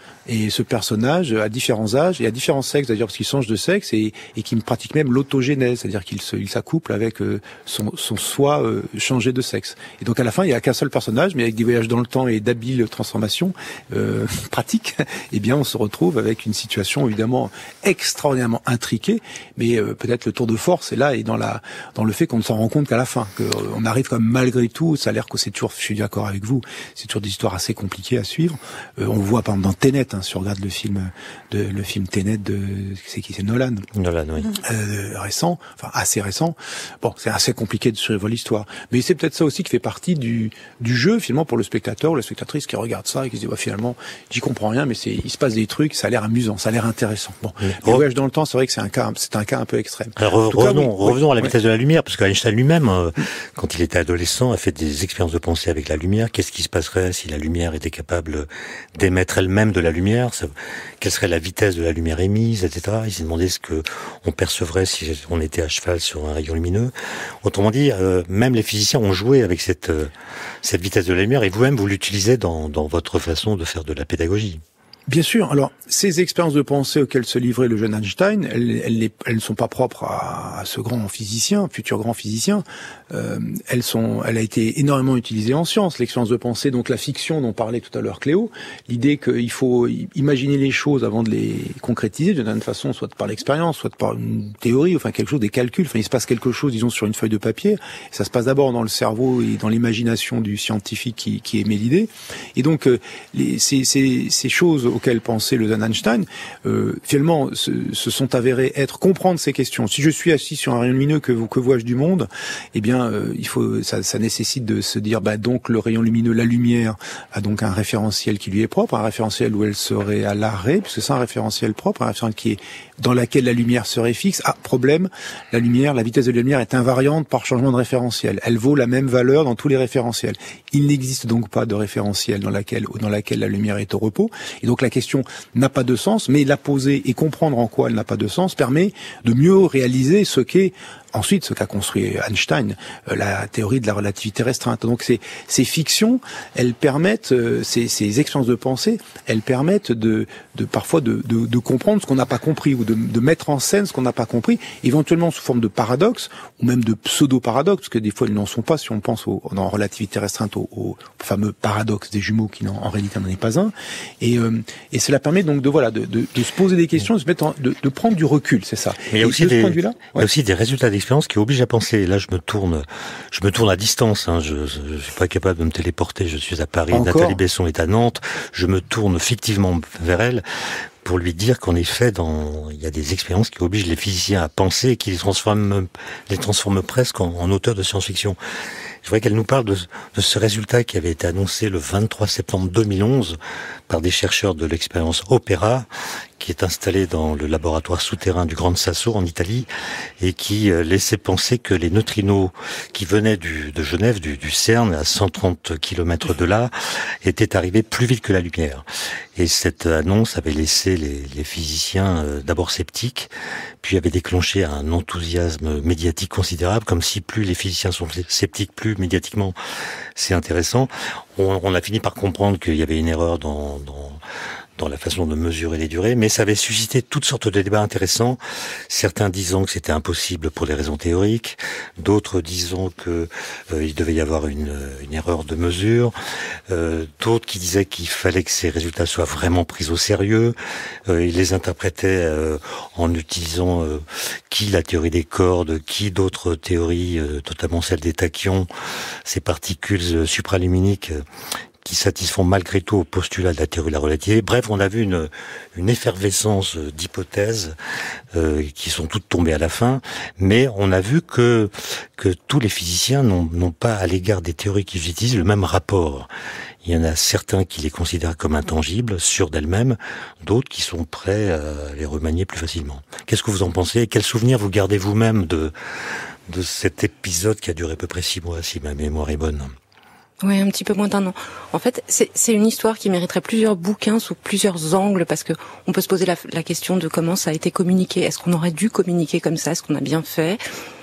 Et ce personnage a différents âges et a différents sexes, c'est-à-dire parce qu'il change de sexe et, et qu'il pratique même l'autogénèse, c'est-à-dire qu'il se, il s'accouple avec euh, son, son soi euh, changé de sexe. Et donc à la fin, il n'y a qu'un seul personnage, mais avec des voyages dans le temps et d'habiles transformations euh, pratiques, eh bien on se retrouve avec une situation évidemment extraordinairement intriquée, mais euh, peut-être le tour de force est là et dans la dans le fait qu'on ne s'en rend compte qu'à la fin, qu'on arrive quand même malgré tout. Ça a l'air que c'est toujours, je suis d'accord avec vous, c'est toujours des histoires assez compliquées à suivre. Euh, on voit par exemple dans Tenet. Hein, si on regarde le film, de, le film Tenet de, c'est qui, c'est Nolan. Nolan, oui. Euh, récent, enfin assez récent. Bon, c'est assez compliqué de suivre l'histoire, mais c'est peut-être ça aussi qui fait partie du du jeu finalement pour le spectateur ou la spectatrice qui regarde ça et qui se dit bah, finalement j'y comprends rien, mais c'est il se passe des trucs, ça a l'air amusant, ça a l'air intéressant. Bon, oui. Le voyage dans le temps, c'est vrai que c'est un cas, c'est un cas un peu extrême. Alors revenons, cas, oui, revenons oui, à la vitesse oui. de la lumière, parce qu'Einstein lui-même, euh, quand il était adolescent, a fait des expériences de pensée avec la lumière. Qu'est-ce qui se passerait si la lumière était capable d'émettre elle-même de la lumière? Ça, quelle serait la vitesse de la lumière émise, et cetera. Il s'est demandé ce que on percevrait si on était à cheval sur un rayon lumineux. Autrement dit, euh, même les physiciens ont joué avec cette euh, cette vitesse de la lumière, et vous-même vous l'utilisez dans dans votre façon de faire de la pédagogie. Bien sûr. Alors, ces expériences de pensée auxquelles se livrait le jeune Einstein, elles, elles, elles ne sont pas propres à, à ce grand physicien, futur grand physicien. Euh, elles sont, elle a été énormément utilisée en sciences. L'expérience de pensée, donc la fiction dont parlait tout à l'heure Cléo, l'idée qu'il faut imaginer les choses avant de les concrétiser d'une certaine façon, soit par l'expérience, soit par une théorie, enfin quelque chose, des calculs. Enfin, il se passe quelque chose, disons, sur une feuille de papier. Ça se passe d'abord dans le cerveau et dans l'imagination du scientifique qui, qui émet l'idée. Et donc, euh, les, ces, ces, ces choses auxquelles pensait le jeune Einstein, euh, finalement, se, se sont avérées être comprendre ces questions. Si je suis assis sur un rayon lumineux, que, que vois-je du monde? Eh bien, euh, il faut, ça, ça nécessite de se dire, bah donc le rayon lumineux, la lumière, a donc un référentiel qui lui est propre, un référentiel où elle serait à l'arrêt, puisque c'est un référentiel propre, un référentiel qui est dans laquelle la lumière serait fixe. Ah, problème, la lumière, la vitesse de la lumière est invariante par changement de référentiel. Elle vaut la même valeur dans tous les référentiels. Il n'existe donc pas de référentiel dans laquelle dans laquelle la lumière est au repos. Et donc la question n'a pas de sens, mais la poser et comprendre en quoi elle n'a pas de sens permet de mieux réaliser ce qu'est ensuite ce qu'a construit Einstein, euh, la théorie de la relativité restreinte. Donc ces, ces fictions, elles permettent, euh, ces, ces expériences de pensée, elles permettent de, de parfois de, de, de comprendre ce qu'on n'a pas compris ou de, de mettre en scène ce qu'on n'a pas compris, éventuellement sous forme de paradoxe ou même de pseudo-paradoxe, parce que des fois ils n'en sont pas si on pense au, en relativité restreinte au, au fameux paradoxe des jumeaux qui n'en, en réalité n'en est pas un. Et, euh, et cela permet donc de voilà de, de, de se poser des questions, de se mettre en, de, de prendre du recul, c'est ça. Mais il y a aussi des, ouais. il y a aussi des résultats des expérience qui oblige à penser. Là, je me tourne, je me tourne à distance. Hein. Je, je, je suis pas capable de me téléporter. Je suis à Paris. Encore Nathalie Besson est à Nantes. Je me tourne fictivement vers elle pour lui dire qu'en effet, dans, il y a des expériences qui obligent les physiciens à penser et qui les transforment, les transforment presque en, en auteurs de science-fiction. Je voudrais qu'elle nous parle de, de ce résultat qui avait été annoncé le vingt-trois septembre deux mille onze par des chercheurs de l'expérience Opera, qui est installé dans le laboratoire souterrain du Gran Sasso en Italie et qui euh, laissait penser que les neutrinos qui venaient du, de Genève, du, du CERN, à cent trente kilomètres de là, étaient arrivés plus vite que la lumière. Et cette annonce avait laissé les, les physiciens euh, d'abord sceptiques, puis avait déclenché un enthousiasme médiatique considérable, comme si plus les physiciens sont sceptiques, plus médiatiquement c'est intéressant. On, on a fini par comprendre qu'il y avait une erreur dans, dans dans la façon de mesurer les durées, mais ça avait suscité toutes sortes de débats intéressants, certains disant que c'était impossible pour des raisons théoriques, d'autres disant que euh, il devait y avoir une, une erreur de mesure, euh, d'autres qui disaient qu'il fallait que ces résultats soient vraiment pris au sérieux, euh, ils les interprétaient euh, en utilisant euh, qui la théorie des cordes, qui d'autres théories, euh, notamment celle des tachyons, ces particules supraluminiques, euh, qui satisfont malgré tout au postulat de la théorie de la relativité. Bref, on a vu une, une effervescence d'hypothèses euh, qui sont toutes tombées à la fin, mais on a vu que que tous les physiciens n'ont, n'ont pas à l'égard des théories qu'ils utilisent le même rapport. Il y en a certains qui les considèrent comme intangibles, sûrs d'elles-mêmes, d'autres qui sont prêts à les remanier plus facilement. Qu'est-ce que vous en pensez? Quel souvenir vous gardez vous-même de de cet épisode qui a duré à peu près six mois, si ma mémoire est bonne? Oui, un petit peu moins d'un an. En fait, c'est, c'est une histoire qui mériterait plusieurs bouquins sous plusieurs angles, parce que on peut se poser la, la question de comment ça a été communiqué. Est-ce qu'on aurait dû communiquer comme ça? Est-ce qu'on a bien fait?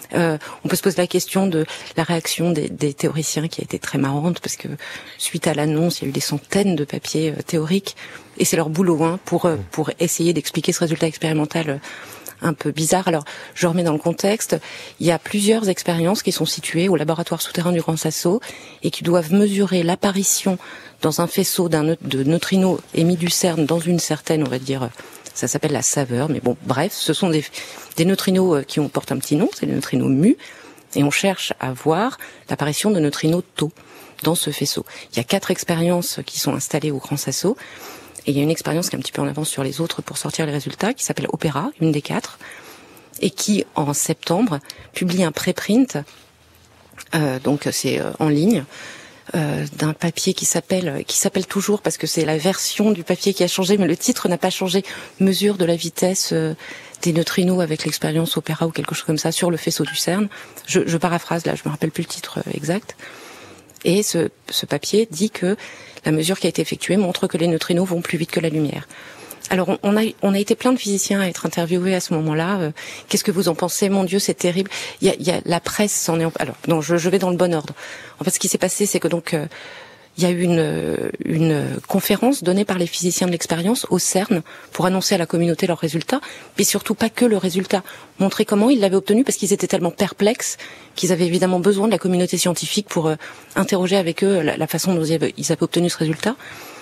Euh, on peut se poser la question de la réaction des, des théoriciens qui a été très marrante parce que suite à l'annonce, il y a eu des centaines de papiers euh, théoriques et c'est leur boulot hein, pour euh, pour essayer d'expliquer ce résultat expérimental euh, un peu bizarre. Alors, je remets dans le contexte, il y a plusieurs expériences qui sont situées au laboratoire souterrain du Grand Sasso et qui doivent mesurer l'apparition dans un faisceau d'un de neutrinos émis du CERN dans une certaine, on va dire, ça s'appelle la saveur, mais bon, bref, ce sont des, des neutrinos qui ont, portent un petit nom, c'est les neutrinos mu, et on cherche à voir l'apparition de neutrinos tau dans ce faisceau. Il y a quatre expériences qui sont installées au Grand Sasso. Et il y a une expérience qui est un petit peu en avance sur les autres pour sortir les résultats, qui s'appelle Opera, une des quatre, et qui, en septembre, publie un préprint, euh, donc c'est euh, en ligne, euh, d'un papier qui s'appelle, qui s'appelle toujours, parce que c'est la version du papier qui a changé, mais le titre n'a pas changé, Mesure de la vitesse euh, des neutrinos avec l'expérience Opera ou quelque chose comme ça sur le faisceau du CERN. Je, je paraphrase là, je me rappelle plus le titre euh, exact. Et ce, ce papier dit que la mesure qui a été effectuée montre que les neutrinos vont plus vite que la lumière. Alors on a on a été plein de physiciens à être interviewés à ce moment-là. Euh, Qu'est-ce que vous en pensez? Mon Dieu, c'est terrible. Il y a, il y a la presse s'en est. En... Alors non, je, je vais dans le bon ordre. En fait, ce qui s'est passé, c'est que donc euh, il y a eu une une conférence donnée par les physiciens de l'expérience au CERN pour annoncer à la communauté leurs résultats, mais surtout pas que le résultat, montrer comment ils l'avaient obtenu parce qu'ils étaient tellement perplexes qu'ils avaient évidemment besoin de la communauté scientifique pour euh, interroger avec eux la, la façon dont ils avaient, ils avaient obtenu ce résultat.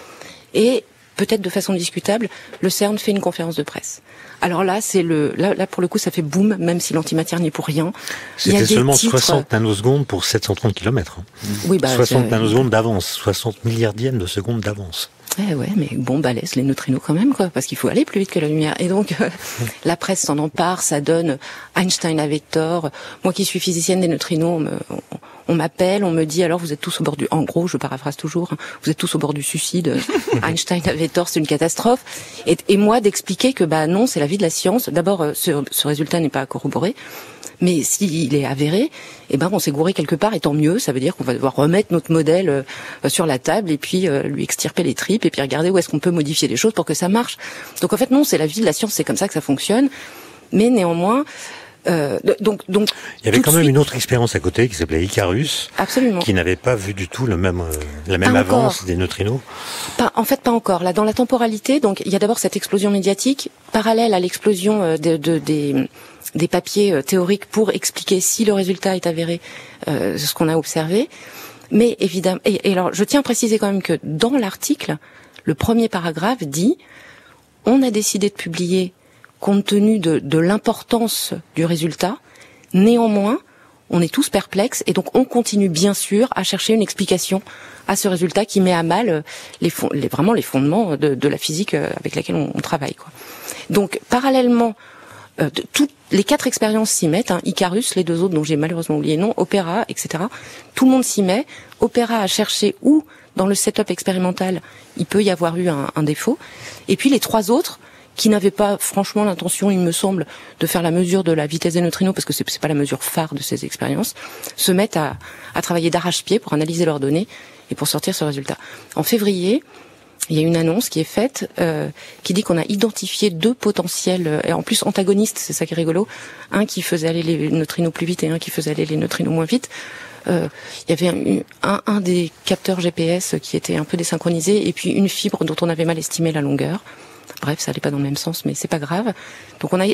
Et peut-être de façon discutable, le CERN fait une conférence de presse. Alors là, c'est le, là, là pour le coup, ça fait boum, même si l'antimatière n'y est pour rien. C'était seulement titres... soixante nanosecondes pour sept cent trente kilomètres. Hein. Oui, bah, soixante nanosecondes d'avance, soixante milliardièmes de secondes d'avance. Eh ouais, mais bon, bah laisse les neutrinos quand même, quoi, parce qu'il faut aller plus vite que la lumière. Et donc, euh, la presse s'en empare, ça donne Einstein avec tort. Moi qui suis physicienne des neutrinos, on me, on, on m'appelle, on me dit, alors vous êtes tous au bord du... En gros, je paraphrase toujours, hein, vous êtes tous au bord du suicide. Einstein avait tort, c'est une catastrophe. Et, et moi d'expliquer que, bah non, c'est la vie de la science. D'abord, euh, ce, ce résultat n'est pas corroboré. Mais s'il est avéré, eh ben on s'est gouré quelque part, et tant mieux. Ça veut dire qu'on va devoir remettre notre modèle euh, sur la table et puis euh, lui extirper les tripes et puis regarder où est-ce qu'on peut modifier les choses pour que ça marche. Donc en fait non, c'est la vie de la science, c'est comme ça que ça fonctionne. Mais néanmoins, euh, donc donc il y avait quand même suite... une autre expérience à côté qui s'appelait Icarus, absolument, qui n'avait pas vu du tout le même euh, la même pas avance encore. Des neutrinos. Pas, en fait, pas encore. Là, dans la temporalité, donc il y a d'abord cette explosion médiatique parallèle à l'explosion euh, de, de des des papiers euh, théoriques pour expliquer si le résultat est avéré, euh, ce qu'on a observé. Mais évidemment, et, et alors je tiens à préciser quand même que dans l'article, le premier paragraphe dit « On a décidé de publier compte tenu de, de l'importance du résultat. Néanmoins, on est tous perplexes et donc on continue bien sûr à chercher une explication à ce résultat qui met à mal les, fond, les vraiment les fondements de, de la physique avec laquelle on, on travaille, quoi. Donc parallèlement, Euh, de, toutes les quatre expériences s'y mettent, hein, Icarus, les deux autres dont j'ai malheureusement oublié le nom, Opera, et cetera. Tout le monde s'y met. Opera a cherché où, dans le setup expérimental, il peut y avoir eu un, un défaut. Et puis les trois autres, qui n'avaient pas franchement l'intention, il me semble, de faire la mesure de la vitesse des neutrinos, parce que c'est, c'est pas la mesure phare de ces expériences, se mettent à, à travailler d'arrache-pied pour analyser leurs données et pour sortir ce résultat. En février, il y a une annonce qui est faite euh, qui dit qu'on a identifié deux potentiels, et en plus antagonistes, c'est ça qui est rigolo, un qui faisait aller les neutrinos plus vite et un qui faisait aller les neutrinos moins vite. Euh, il y avait un, un, un des capteurs G P S qui était un peu désynchronisé et puis une fibre dont on avait mal estimé la longueur. Bref, ça allait pas dans le même sens, mais c'est pas grave. Donc on a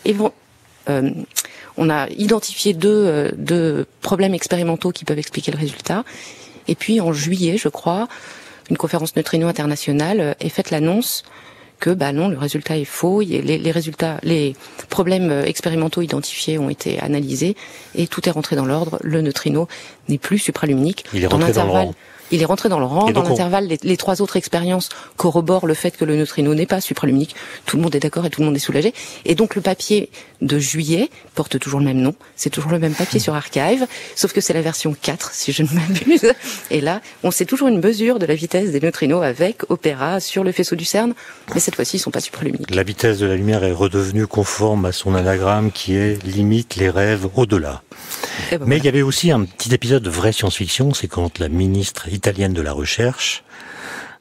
euh, on a identifié deux, euh, deux problèmes expérimentaux qui peuvent expliquer le résultat. Et puis en juillet, je crois, une conférence neutrino internationale ait fait l'annonce que bah non, le résultat est faux, les, les résultats, les problèmes expérimentaux identifiés ont été analysés et tout est rentré dans l'ordre. Le neutrino n'est plus supraluminique. Il est rentré dans, dans le rang. Il est rentré dans le rang. Dans l'intervalle, on... les, les trois autres expériences corroborent le fait que le neutrino n'est pas supraluminique. Tout le monde est d'accord et tout le monde est soulagé. Et donc le papier de juillet porte toujours le même nom. C'est toujours le même papier sur Archive, sauf que c'est la version quatre, si je ne m'abuse. Et là, on sait toujours une mesure de la vitesse des neutrinos avec Opera sur le faisceau du CERN, mais cette fois-ci, ils sont pas supraluminiques. La vitesse de la lumière est redevenue conforme à son anagramme qui est limite les rêves au-delà. Ben mais voilà. Il y avait aussi un petit épisode de vraie science-fiction, c'est quand la ministre italienne de la Recherche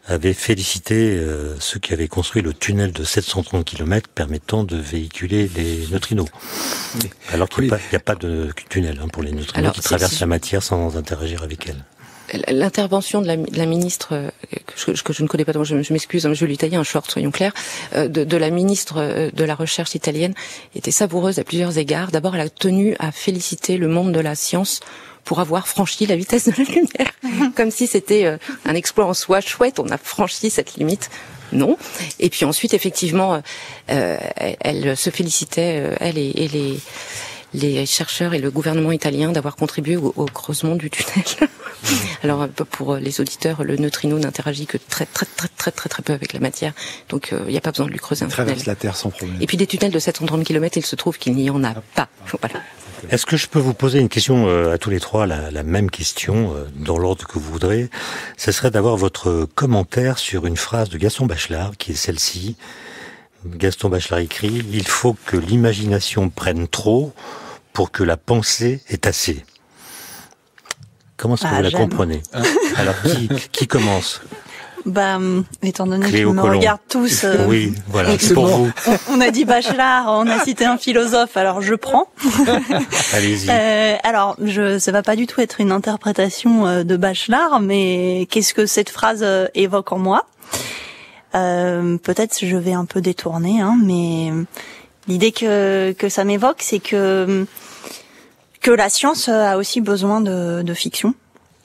avait félicité euh, ceux qui avaient construit le tunnel de sept cent trente kilomètres permettant de véhiculer les neutrinos. Oui. Alors qu'il n'y a, oui. a pas de tunnel hein, pour les neutrinos Alors, qui traversent si... la matière sans interagir avec elle. L'intervention de la, de la ministre, que je, que je ne connais pas, donc je, je m'excuse, je vais lui tailler un short, soyons clairs, de, de la ministre de la Recherche italienne était savoureuse à plusieurs égards. D'abord, elle a tenu à féliciter le monde de la science pour avoir franchi la vitesse de la lumière, comme si c'était un exploit en soi chouette, on a franchi cette limite. Non. Et puis ensuite, effectivement, euh, elle, elle se félicitait, euh, elle et, et les... les chercheurs et le gouvernement italien d'avoir contribué au, au creusement du tunnel. Alors pour les auditeurs, le neutrino n'interagit que très très très très très très peu avec la matière, donc il euh, n'y a pas besoin de lui creuser un tunnel. Il traverse la Terre sans problème. Et puis des tunnels de sept cent trente kilomètres, il se trouve qu'il n'y en a pas. Voilà. Est-ce que je peux vous poser une question euh, à tous les trois, la, la même question, euh, dans l'ordre que vous voudrez? Ce serait d'avoir votre commentaire sur une phrase de Gaston Bachelard, qui est celle-ci. Gaston Bachelard écrit « Il faut que l'imagination prenne trop pour que la pensée ait assez ». Comment est-ce que ah, vous la comprenez? Alors, qui, qui commence? Bah, étant donné qu'ils me regardent tous, euh, oui, voilà, c'est pour bon. vous. On, on a dit Bachelard, on a cité un philosophe, alors je prends. Allez-y. Euh, alors, je, ça va pas du tout être une interprétation euh, de Bachelard, mais qu'est-ce que cette phrase euh, évoque en moi? Euh, peut-être je vais un peu détourner, hein, mais l'idée que que ça m'évoque, c'est que que la science a aussi besoin de, de fiction.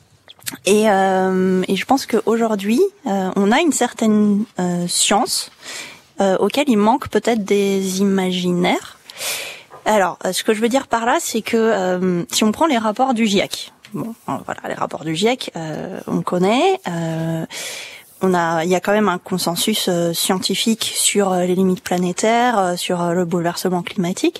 Et, euh, et je pense qu'aujourd'hui, euh, on a une certaine euh, science euh, auquel il manque peut-être des imaginaires. Alors, ce que je veux dire par là, c'est que euh, si on prend les rapports du GIEC, bon, voilà, les rapports du GIEC, euh, on connaît. Euh, On a, il y a quand même un consensus euh, scientifique sur euh, les limites planétaires, euh, sur euh, le bouleversement climatique.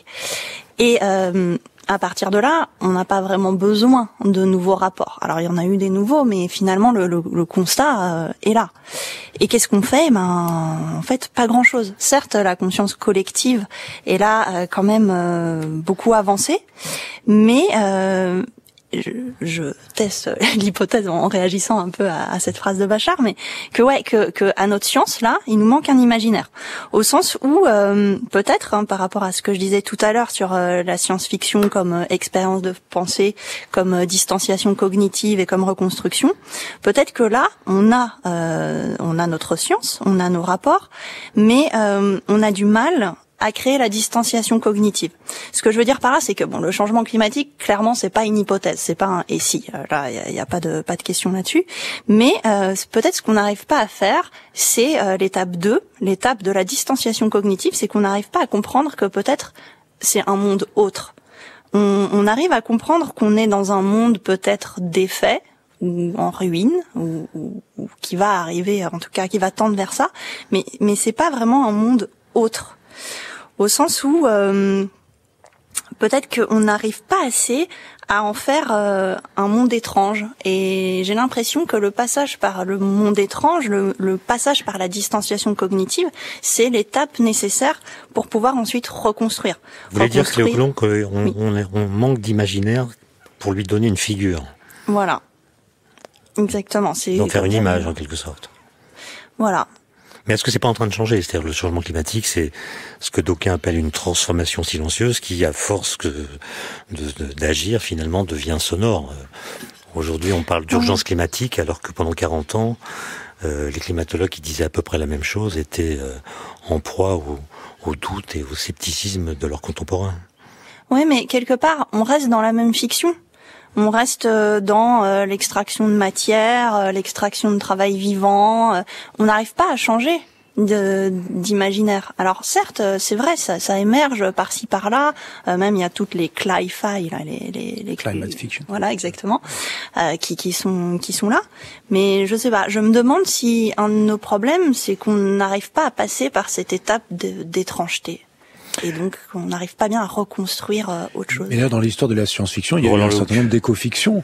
Et euh, à partir de là, on n'a pas vraiment besoin de nouveaux rapports. Alors il y en a eu des nouveaux, mais finalement le, le, le constat euh, est là. Et qu'est-ce qu'on fait? Ben, en fait, pas grand-chose. Certes, la conscience collective est là euh, quand même euh, beaucoup avancée, mais euh, Je, je teste l'hypothèse en réagissant un peu à, à cette phrase de Bachelard, mais que ouais, que, que à notre science là, il nous manque un imaginaire, au sens où euh, peut-être hein, par rapport à ce que je disais tout à l'heure sur euh, la science-fiction comme euh, expérience de pensée, comme euh, distanciation cognitive et comme reconstruction, peut-être que là on a euh, on a notre science, on a nos rapports, mais euh, on a du mal à créer la distanciation cognitive. Ce que je veux dire par là, c'est que bon, le changement climatique, clairement, c'est pas une hypothèse, c'est pas un et si. Là, il y, y a pas de pas de question là-dessus. Mais euh, peut-être ce qu'on n'arrive pas à faire, c'est euh, l'étape deux, l'étape de la distanciation cognitive, c'est qu'on n'arrive pas à comprendre que peut-être c'est un monde autre. On, on arrive à comprendre qu'on est dans un monde peut-être défait, ou en ruine, ou, ou, ou qui va arriver, en tout cas, qui va tendre vers ça. Mais mais c'est pas vraiment un monde autre. Au sens où euh, peut-être qu'on n'arrive pas assez à en faire euh, un monde étrange. Et j'ai l'impression que le passage par le monde étrange, le, le passage par la distanciation cognitive, c'est l'étape nécessaire pour pouvoir ensuite reconstruire. Vous voulez dire, Cléo Colomb, qu'on oui. on, on manque d'imaginaire pour lui donner une figure? Voilà. Exactement. C'est donc faire une image, en quelque sorte. Voilà. Mais est-ce que c'est pas en train de changer? C'est-à-dire le changement climatique, c'est ce que d'aucuns appellent une transformation silencieuse qui, à force que de, de, d'agir, finalement, devient sonore. Aujourd'hui, on parle d'urgence climatique, alors que pendant quarante ans, euh, les climatologues qui disaient à peu près la même chose étaient euh, en proie au, au doute et au scepticisme de leurs contemporains. Oui, mais quelque part, on reste dans la même fiction. On reste dans euh, l'extraction de matière, euh, l'extraction de travail vivant. Euh, on n'arrive pas à changer de, d'imaginaire. Alors certes, c'est vrai, ça, ça émerge par-ci par-là. Euh, même il y a toutes les cli-fi, là, les, les, les climate fiction. Voilà, exactement, euh, qui, qui sont, qui sont là. Mais je sais pas. Je me demande si un de nos problèmes, c'est qu'on n'arrive pas à passer par cette étape de, d'étrangeté. Et donc, on n'arrive pas bien à reconstruire euh, autre chose. Mais là, dans l'histoire de la science-fiction, il y a eu un certain nombre d'éco-fictions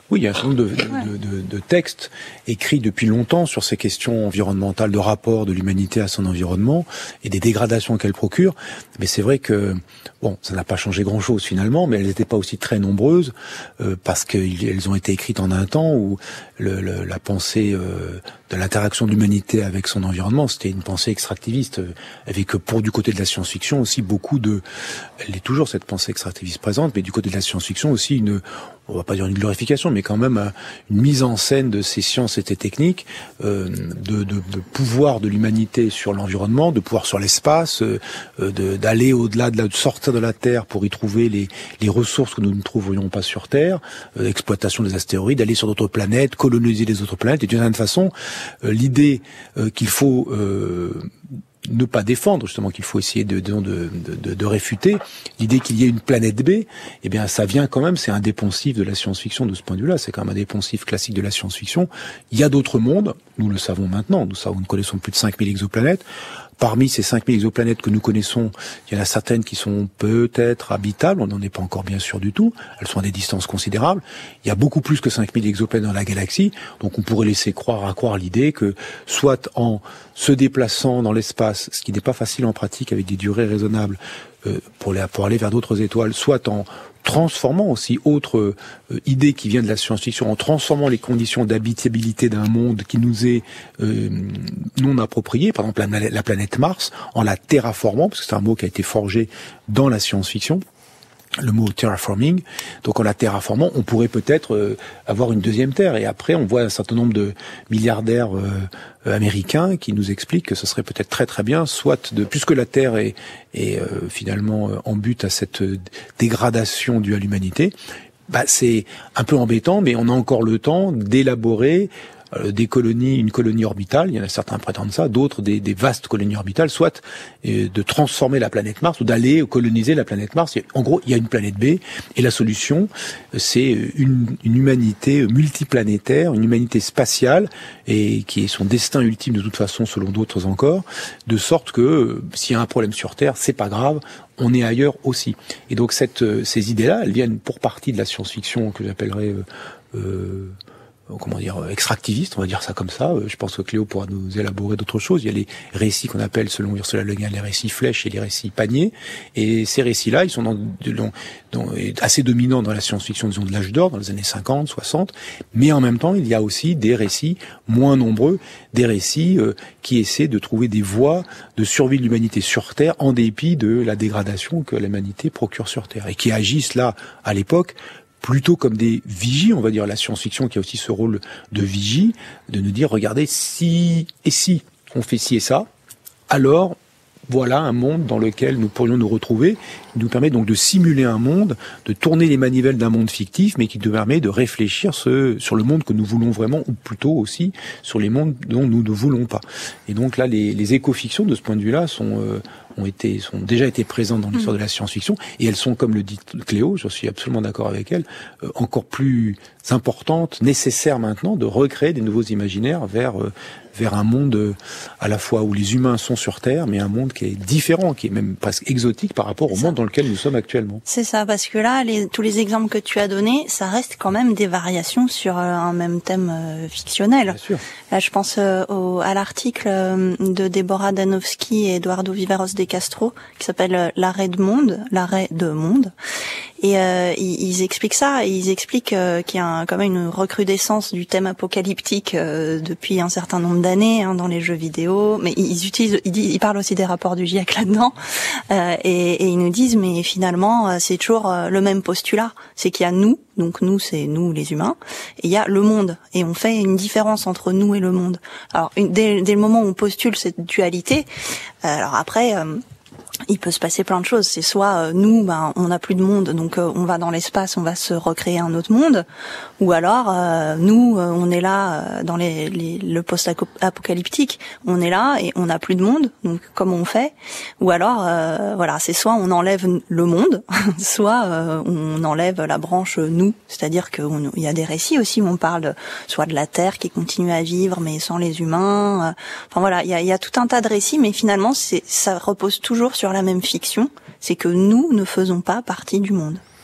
Oui, il y a un certain nombre de, de, de, de textes écrits depuis longtemps sur ces questions environnementales, de rapport de l'humanité à son environnement et des dégradations qu'elle procure. Mais c'est vrai que, bon, ça n'a pas changé grand-chose finalement, mais elles n'étaient pas aussi très nombreuses euh, parce qu'elles ont été écrites en un temps où le, le, la pensée euh, de l'interaction de l'humanité avec son environnement, c'était une pensée extractiviste, avec pour du côté de la science-fiction aussi beaucoup de... Elle est toujours cette pensée extractiviste présente, mais du côté de la science-fiction aussi une... on va pas dire une glorification, mais quand même une mise en scène de ces sciences et des techniques, euh, de, de, de pouvoir de l'humanité sur l'environnement, de pouvoir sur l'espace, euh, de, d'aller au-delà, de, la, de sortir de la Terre pour y trouver les, les ressources que nous ne trouverions pas sur Terre, euh, exploitation des astéroïdes, d'aller sur d'autres planètes, coloniser les autres planètes. Et d'une certaine façon, euh, l'idée euh, qu'il faut... Euh, ne pas défendre, justement, qu'il faut essayer de, de, de, de, de réfuter, l'idée qu'il y ait une planète B, eh bien, ça vient quand même, c'est un des poncifs de la science-fiction de ce point de vue-là, c'est quand même un des poncifs classiques de la science-fiction. Il y a d'autres mondes, nous le savons maintenant, nous savons, nous connaissons plus de cinq mille exoplanètes. Parmi ces cinq mille exoplanètes que nous connaissons, il y en a certaines qui sont peut-être habitables, on n'en est pas encore bien sûr du tout, elles sont à des distances considérables. Il y a beaucoup plus que cinq mille exoplanètes dans la galaxie, donc on pourrait laisser croire à croire l'idée que, soit en se déplaçant dans l'espace, ce qui n'est pas facile en pratique avec des durées raisonnables, euh, pour, les, pour aller vers d'autres étoiles, soit en transformant aussi, autre euh, idée qui vient de la science-fiction, en transformant les conditions d'habitabilité d'un monde qui nous est euh, non approprié, par exemple la, la planète Mars, en la terraformant, parce que c'est un mot qui a été forgé dans la science-fiction, le mot terraforming. Donc en la terraformant, on pourrait peut-être euh, avoir une deuxième Terre. Et après, on voit un certain nombre de milliardaires euh, euh, américains qui nous expliquent que ce serait peut-être très très bien, soit de, puisque la Terre est, est euh, finalement euh, en but à cette euh, dégradation due à l'humanité, bah, c'est un peu embêtant, mais on a encore le temps d'élaborer Euh, des colonies, une colonie orbitale, il y en a certains prétendent ça, d'autres des, des vastes colonies orbitales, soit euh, de transformer la planète Mars ou d'aller coloniser la planète Mars. En gros, il y a une planète B et la solution, c'est une, une humanité multiplanétaire, une humanité spatiale et qui est son destin ultime de toute façon, selon d'autres encore, de sorte que euh, s'il y a un problème sur Terre, c'est pas grave, on est ailleurs aussi. Et donc cette, euh, ces idées-là, elles viennent pour partie de la science-fiction que j'appellerais euh, euh, comment dire, extractiviste, on va dire ça comme ça. Je pense que Cléo pourra nous élaborer d'autres choses. Il y a les récits qu'on appelle, selon Ursula Le Guin, les récits flèches et les récits paniers. Et ces récits-là, ils sont dans, dans, dans, assez dominants dans la science-fiction, disons, de l'âge d'or, dans les années cinquante, soixante. Mais en même temps, il y a aussi des récits moins nombreux, des récits euh, qui essaient de trouver des voies de survie de l'humanité sur Terre, en dépit de la dégradation que l'humanité procure sur Terre. Et qui agissent là, à l'époque, plutôt comme des vigies, on va dire, la science-fiction qui a aussi ce rôle de vigie, de nous dire, regardez, si et si on fait ci et ça, alors voilà un monde dans lequel nous pourrions nous retrouver, qui nous permet donc de simuler un monde, de tourner les manivelles d'un monde fictif, mais qui nous permet de réfléchir ce, sur le monde que nous voulons vraiment, ou plutôt aussi sur les mondes dont nous ne voulons pas. Et donc là, les, les éco-fictions, de ce point de vue-là, sont... Euh, ont été, sont déjà été présentes dans l'histoire mmh. de la science-fiction, et elles sont, comme le dit Cléo, je suis absolument d'accord avec elle, euh, encore plus importantes, nécessaires maintenant, de recréer des nouveaux imaginaires vers euh, vers un monde euh, à la fois où les humains sont sur Terre, mais un monde qui est différent, qui est même presque exotique par rapport au monde dans lequel nous sommes actuellement. C'est ça, parce que là, les, tous les exemples que tu as donnés, ça reste quand même des variations sur euh, un même thème euh, fictionnel. Bien sûr. Là, je pense euh, au, à l'article euh, de Deborah Danowski et Eduardo Viveros de Castro, qui s'appelle euh, L'arrêt de monde, l'arrêt de monde. Et euh, ils, ils expliquent ça, et ils expliquent euh, qu'il y a un, quand même une recrudescence du thème apocalyptique euh, depuis un certain nombre d'années hein, dans les jeux vidéo. Mais ils, ils utilisent, ils, ils parlent aussi des rapports du GIEC là-dedans, euh, et, et ils nous disent, mais finalement, c'est toujours euh, le même postulat, c'est qu'il y a nous, donc nous, c'est nous les humains, et il y a le monde, et on fait une différence entre nous et le monde. Alors, une, dès, dès le moment où on postule cette dualité, euh, alors après. Euh, il peut se passer plein de choses. C'est soit euh, nous, ben, on n'a plus de monde, donc euh, on va dans l'espace, on va se recréer un autre monde, ou alors euh, nous, euh, on est là euh, dans les, les, le post-apocalyptique, on est là et on n'a plus de monde, donc comment on fait? Ou alors, euh, voilà, c'est soit on enlève le monde, soit euh, on enlève la branche nous, c'est-à-dire qu'il y a des récits aussi où on parle de, soit de la Terre qui continue à vivre mais sans les humains. Euh, enfin voilà, il y a, y a tout un tas de récits, mais finalement, c'est, ça repose toujours sur la même fiction, c'est que nous ne faisons pas partie du monde.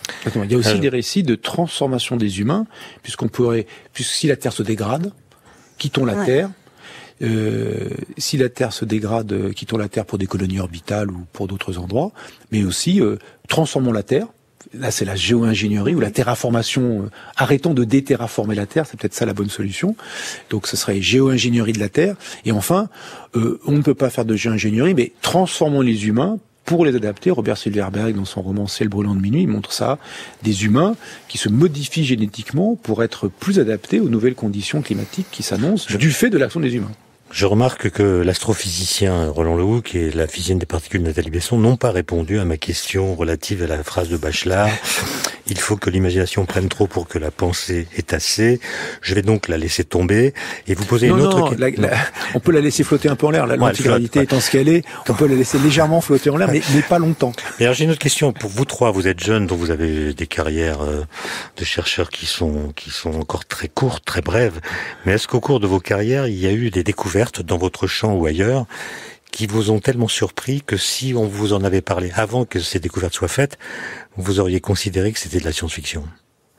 Il y a aussi Alors, des récits de transformation des humains, puisqu'on pourrait, puisque si la Terre se dégrade, quittons la ouais. Terre. Euh, si la Terre se dégrade, euh, quittons la Terre pour des colonies orbitales ou pour d'autres endroits, mais aussi euh, transformons la Terre. Là, c'est la géo-ingénierie ou la terraformation. Euh, arrêtons de déterraformer la Terre, c'est peut-être ça la bonne solution. Donc, ce serait géo-ingénierie de la Terre. Et enfin, euh, on ne peut pas faire de géo-ingénierie, mais transformons les humains pour les adapter. Robert Silverberg, dans son roman Ciel brûlant de minuit, il montre ça, des humains qui se modifient génétiquement pour être plus adaptés aux nouvelles conditions climatiques qui s'annoncent du fait de l'action des humains. Je remarque que l'astrophysicien Roland Lehoucq et la physicienne des particules Nathalie Besson n'ont pas répondu à ma question relative à la phrase de Bachelard. Il faut que l'imagination prenne trop pour que la pensée ait assez. Je vais donc la laisser tomber et vous poser non, une autre question. La, la, on peut la laisser flotter un peu en l'air. La, ouais, l'antigravité étant ce qu'elle est, on peut la laisser légèrement flotter en l'air, mais, mais pas longtemps. Mais alors j'ai une autre question pour vous trois. Vous êtes jeunes, donc vous avez des carrières de chercheurs qui sont qui sont encore très courtes, très brèves. Mais est-ce qu'au cours de vos carrières, il y a eu des découvertes dans votre champ ou ailleurs qui vous ont tellement surpris que si on vous en avait parlé avant que ces découvertes soient faites, vous auriez considéré que c'était de la science-fiction?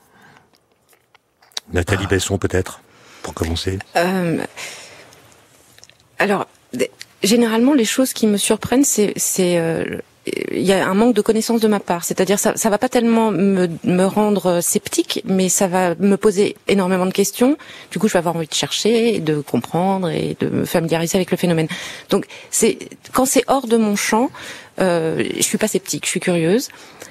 Nathalie ah. Besson, peut-être, pour commencer. Euh, alors, généralement, les choses qui me surprennent, c'est... c'est euh, il y a un manque de connaissance de ma part, c'est-à-dire ça, ça va pas tellement me, me rendre sceptique, mais ça va me poser énormément de questions. Du coup, je vais avoir envie de chercher, de comprendre et de me familiariser avec le phénomène. Donc, c'est quand c'est hors de mon champ, euh, je suis pas sceptique, je suis curieuse.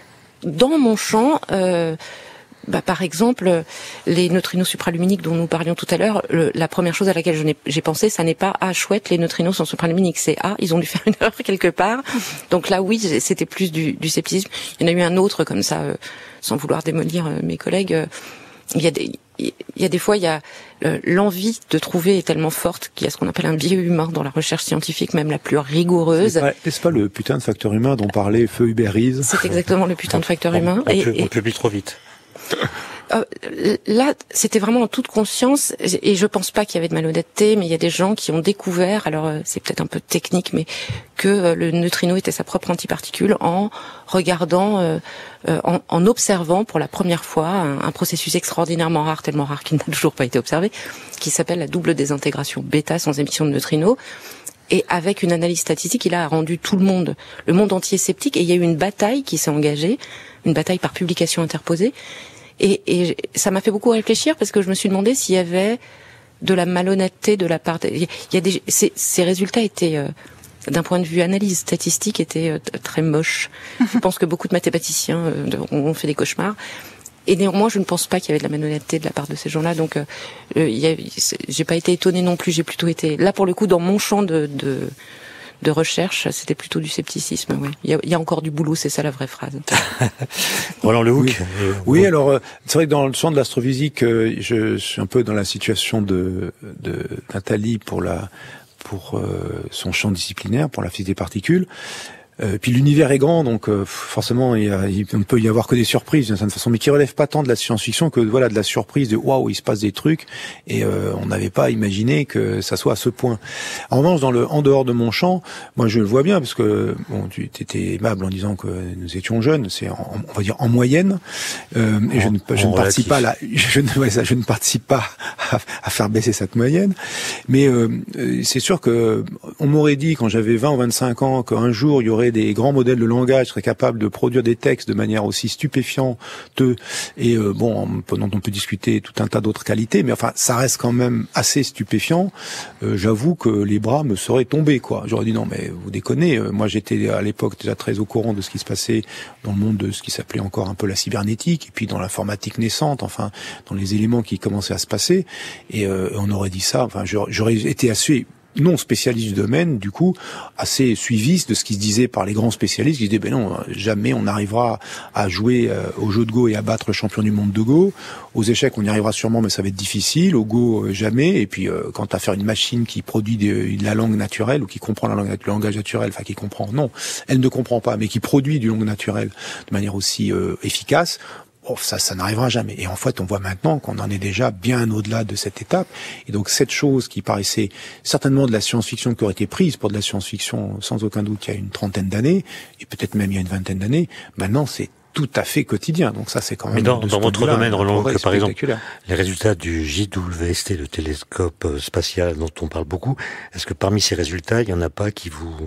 Dans mon champ, euh, bah, par exemple, les neutrinos supraluminiques dont nous parlions tout à l'heure, le, la première chose à laquelle je n'ai, j'ai pensé, ça n'est pas « Ah, chouette, les neutrinos sont supraluminiques », c'est « Ah, ils ont dû faire une erreur quelque part ». Donc là, oui, c'était plus du, du scepticisme. Il y en a eu un autre comme ça, euh, sans vouloir démolir euh, mes collègues. Euh, il y a des, il y a des fois, il y a euh, l'envie de trouver est tellement forte qu'il y a ce qu'on appelle un biais humain dans la recherche scientifique, même la plus rigoureuse. C'est pas, n'est-ce pas le putain de facteur humain dont parlait Feu Hubert Reeves ? C'est exactement le putain de facteur on, humain. On, et, peut, et, on publie trop vite. Euh, là, c'était vraiment en toute conscience, et je pense pas qu'il y avait de malhonnêteté, mais il y a des gens qui ont découvert, alors euh, c'est peut-être un peu technique, mais que euh, le neutrino était sa propre antiparticule en regardant, euh, euh, en, en observant pour la première fois un, un processus extraordinairement rare, tellement rare qu'il n'a toujours pas été observé, qui s'appelle la double désintégration bêta sans émission de neutrinos. Et avec une analyse statistique, il a rendu tout le monde, le monde entier sceptique, et il y a eu une bataille qui s'est engagée, une bataille par publication interposée. Et, et ça m'a fait beaucoup réfléchir parce que je me suis demandé s'il y avait de la malhonnêteté de la part. De, il y a des ces, ces résultats étaient, euh, d'un point de vue analyse statistique, étaient euh, très moches. Je pense que beaucoup de mathématiciens euh, ont fait des cauchemars. Et néanmoins, je ne pense pas qu'il y avait de la malhonnêteté de la part de ces gens-là. Donc, euh, il y a, j'ai pas été étonnée non plus. J'ai plutôt été là pour le coup dans mon champ de, de de recherche, c'était plutôt du scepticisme. Oui. Il y a, il y a encore du boulot, c'est ça la vraie phrase. Roland Lehoucq. Oui, oui alors euh, c'est vrai que dans le champ de l'astrophysique, euh, je, je suis un peu dans la situation de, de Nathalie pour la pour euh, son champ disciplinaire, pour la physique des particules. Euh, puis l'univers est grand, donc euh, forcément il, y a, il ne peut y avoir que des surprises d'une certaine façon, mais qui relèvent pas tant de la science-fiction que voilà de la surprise de waouh, il se passe des trucs et euh, on n'avait pas imaginé que ça soit à ce point. En revanche, dans le en dehors de mon champ, moi je le vois bien parce que bon, tu étais aimable en disant que nous étions jeunes, c'est en, on va dire en moyenne, euh, et je ne, je ne participe pas là, je ne, ouais, ça, je ne participe pas à, à faire baisser cette moyenne, mais euh, c'est sûr que on m'aurait dit quand j'avais vingt ou vingt-cinq ans qu'un jour il y aurait des grands modèles de langage seraient capables de produire des textes de manière aussi stupéfiante et euh, bon, dont on peut discuter tout un tas d'autres qualités, mais enfin ça reste quand même assez stupéfiant. Euh, j'avoue que les bras me seraient tombés, quoi. J'aurais dit non mais vous déconnez. Euh, moi j'étais à l'époque déjà très au courant de ce qui se passait dans le monde de ce qui s'appelait encore un peu la cybernétique et puis dans l'informatique naissante, enfin dans les éléments qui commençaient à se passer et euh, on aurait dit ça. Enfin j'aurais été assez non spécialiste du domaine, du coup, assez suiviste de ce qui se disait par les grands spécialistes, qui disaient, ben non, jamais on arrivera à jouer euh, au jeu de Go et à battre le champion du monde de Go. Aux échecs, on y arrivera sûrement, mais ça va être difficile. Au Go, euh, jamais. Et puis, euh, quant à faire une machine qui produit de, de la langue naturelle, ou qui comprend la langue, le langage naturel, enfin, qui comprend, non, elle ne comprend pas, mais qui produit du langue naturel de manière aussi euh, efficace, oh, ça, ça n'arrivera jamais. Et en fait, on voit maintenant qu'on en est déjà bien au-delà de cette étape. Et donc, cette chose qui paraissait certainement de la science-fiction qui aurait été prise pour de la science-fiction sans aucun doute il y a une trentaine d'années, et peut-être même il y a une vingtaine d'années, maintenant c'est tout à fait quotidien. Donc ça, c'est quand même... Mais dans, dans votre domaine, Roland, que par exemple, les résultats du J W S T, le télescope spatial dont on parle beaucoup, est-ce que parmi ces résultats, il n'y en a pas qui vous,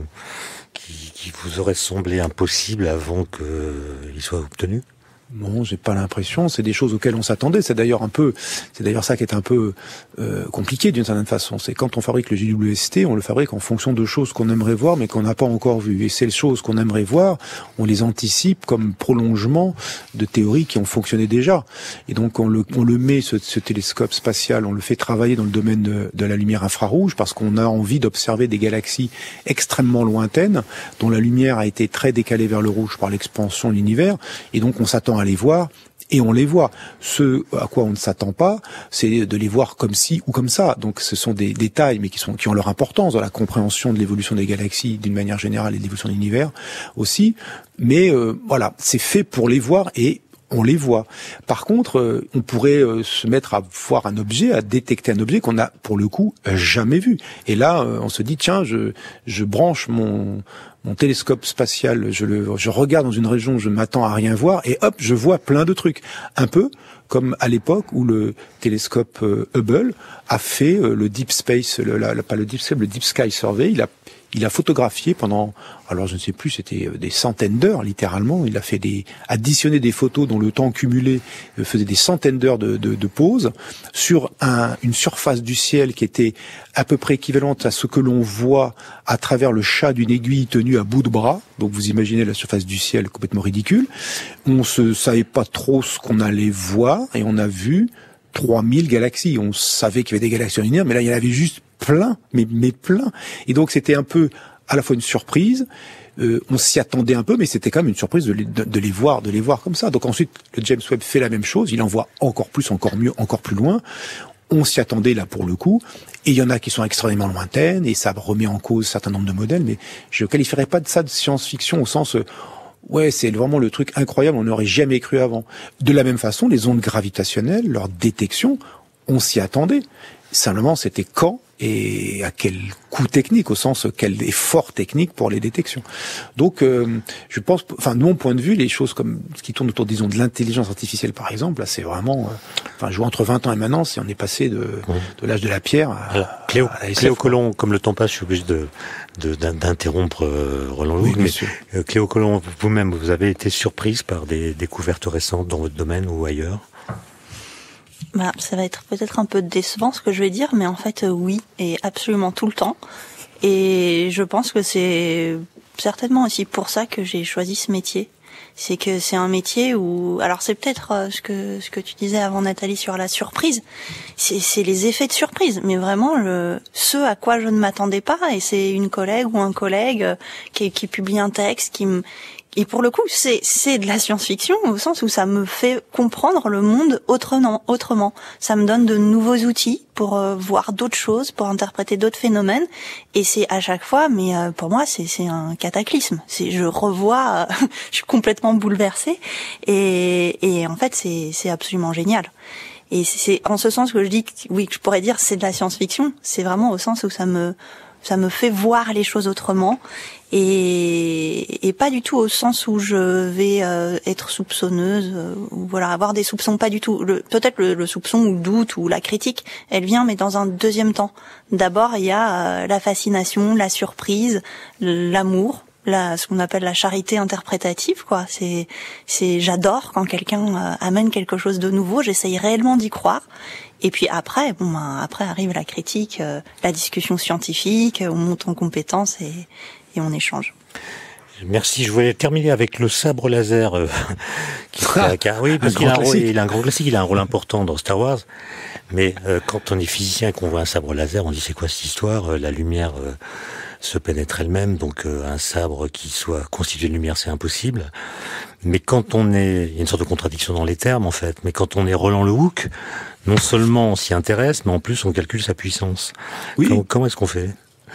qui, qui vous auraient semblé impossibles avant qu'ils soient obtenus ? Bon, j'ai pas l'impression. C'est des choses auxquelles on s'attendait. C'est d'ailleurs un peu, c'est d'ailleurs ça qui est un peu euh, compliqué d'une certaine façon. C'est quand on fabrique le J W S T, on le fabrique en fonction de choses qu'on aimerait voir, mais qu'on n'a pas encore vues. Et ces choses qu'on aimerait voir, on les anticipe comme prolongement de théories qui ont fonctionné déjà. Et donc on le, on le met ce, ce télescope spatial, on le fait travailler dans le domaine de, de la lumière infrarouge parce qu'on a envie d'observer des galaxies extrêmement lointaines dont la lumière a été très décalée vers le rouge par l'expansion de l'univers. Et donc on s'attend à les voir, et on les voit. Ce à quoi on ne s'attend pas, c'est de les voir comme ci ou comme ça. Donc ce sont des détails, mais qui sont qui ont leur importance dans la compréhension de l'évolution des galaxies d'une manière générale et de l'évolution de l'univers aussi. Mais euh, voilà, c'est fait pour les voir et on les voit. Par contre, euh, on pourrait euh, se mettre à voir un objet, à détecter un objet qu'on a, pour le coup, jamais vu. Et là, euh, on se dit, tiens, je, je branche mon, mon télescope spatial, je le, je regarde dans une région où je m'attends à rien voir, et hop, je vois plein de trucs. Un peu comme à l'époque où le télescope euh, Hubble a fait euh, le Deep Space, le, la, pas le Deep Space, le Deep Sky Survey. Il a Il a photographié pendant, alors je ne sais plus, c'était des centaines d'heures, littéralement. Il a fait des, additionné des photos dont le temps cumulé faisait des centaines d'heures de, de, de pause sur un, une surface du ciel qui était à peu près équivalente à ce que l'on voit à travers le chat d'une aiguille tenue à bout de bras. Donc vous imaginez la surface du ciel complètement ridicule. On se savait pas trop ce qu'on allait voir et on a vu trois mille galaxies. On savait qu'il y avait des galaxies ordinaires, mais là il y en avait juste plein, mais, mais plein. Et donc c'était un peu à la fois une surprise, euh, on s'y attendait un peu, mais c'était quand même une surprise de les, de, de les voir, de les voir comme ça. Donc ensuite, le James Webb fait la même chose, il en voit encore plus, encore mieux, encore plus loin. On s'y attendait là pour le coup, et il y en a qui sont extrêmement lointaines, et ça remet en cause un certain nombre de modèles, mais je qualifierais pas de ça de science-fiction au sens... Euh, ouais, c'est vraiment le truc incroyable, on n'aurait jamais cru avant. De la même façon, les ondes gravitationnelles, leur détection, on s'y attendait. Simplement, c'était quand et à quel coût technique, au sens quel effort technique pour les détections. Donc, euh, je pense, enfin, de mon point de vue, les choses comme ce qui tourne autour, disons, de l'intelligence artificielle, par exemple, là, c'est vraiment, euh, enfin, je vois entre vingt ans et maintenant, si on est passé de, mmh. de l'âge de la pierre à, Alors, Cléo, à la Cléo Colomb, comme le temps passe, je suis obligé de, de d'interrompre euh, Roland Louis, oui, mais euh, Cléo Colomb, vous-même, vous avez été surprise par des découvertes récentes dans votre domaine ou ailleurs? Bah, ça va être peut-être un peu décevant ce que je vais dire, mais en fait, euh, oui, et absolument tout le temps. Et je pense que c'est certainement aussi pour ça que j'ai choisi ce métier. C'est que c'est un métier où, alors c'est peut-être euh, ce que ce que tu disais avant Nathalie sur la surprise, c'est, c'est les effets de surprise, mais vraiment le ce à quoi je ne m'attendais pas. Et c'est une collègue ou un collègue euh, qui, qui publie un texte qui me Et pour le coup, c'est c'est de la science-fiction au sens où ça me fait comprendre le monde autrement. autrement. Ça me donne de nouveaux outils pour euh, voir d'autres choses, pour interpréter d'autres phénomènes. Et c'est à chaque fois, mais euh, pour moi, c'est c'est un cataclysme. C'est je revois, euh, je suis complètement bouleversée. Et et en fait, c'est c'est absolument génial. Et c'est en ce sens que je dis que, oui, que je pourrais dire c'est de la science-fiction. C'est vraiment au sens où ça me ça me fait voir les choses autrement. Et, et pas du tout au sens où je vais euh, être soupçonneuse euh, ou voilà avoir des soupçons, pas du tout. Le, peut-être le, le soupçon ou le doute ou la critique, elle vient mais dans un deuxième temps. D'abord il y a euh, la fascination, la surprise, l'amour, la, ce qu'on appelle la charité interprétative, quoi. C'est, c'est j'adore quand quelqu'un euh, amène quelque chose de nouveau. J'essaye réellement d'y croire. Et puis après, bon, ben, après arrive la critique, euh, la discussion scientifique, on monte en compétences et et on échange. Merci. Je voulais terminer avec le sabre laser. Euh, qui, ah, qui a, oui, parce qu'il a un, rôle, il a un grand classique, il a un rôle important dans Star Wars. Mais euh, quand on est physicien et qu'on voit un sabre laser, on dit c'est quoi cette histoire? La lumière euh, se pénètre elle-même, donc euh, un sabre qui soit constitué de lumière, c'est impossible. Mais quand on est, il y a une sorte de contradiction dans les termes en fait. Mais quand on est Roland Le Houcq, non seulement on s'y intéresse, mais en plus on calcule sa puissance. Oui. Comment, comment est-ce qu'on fait?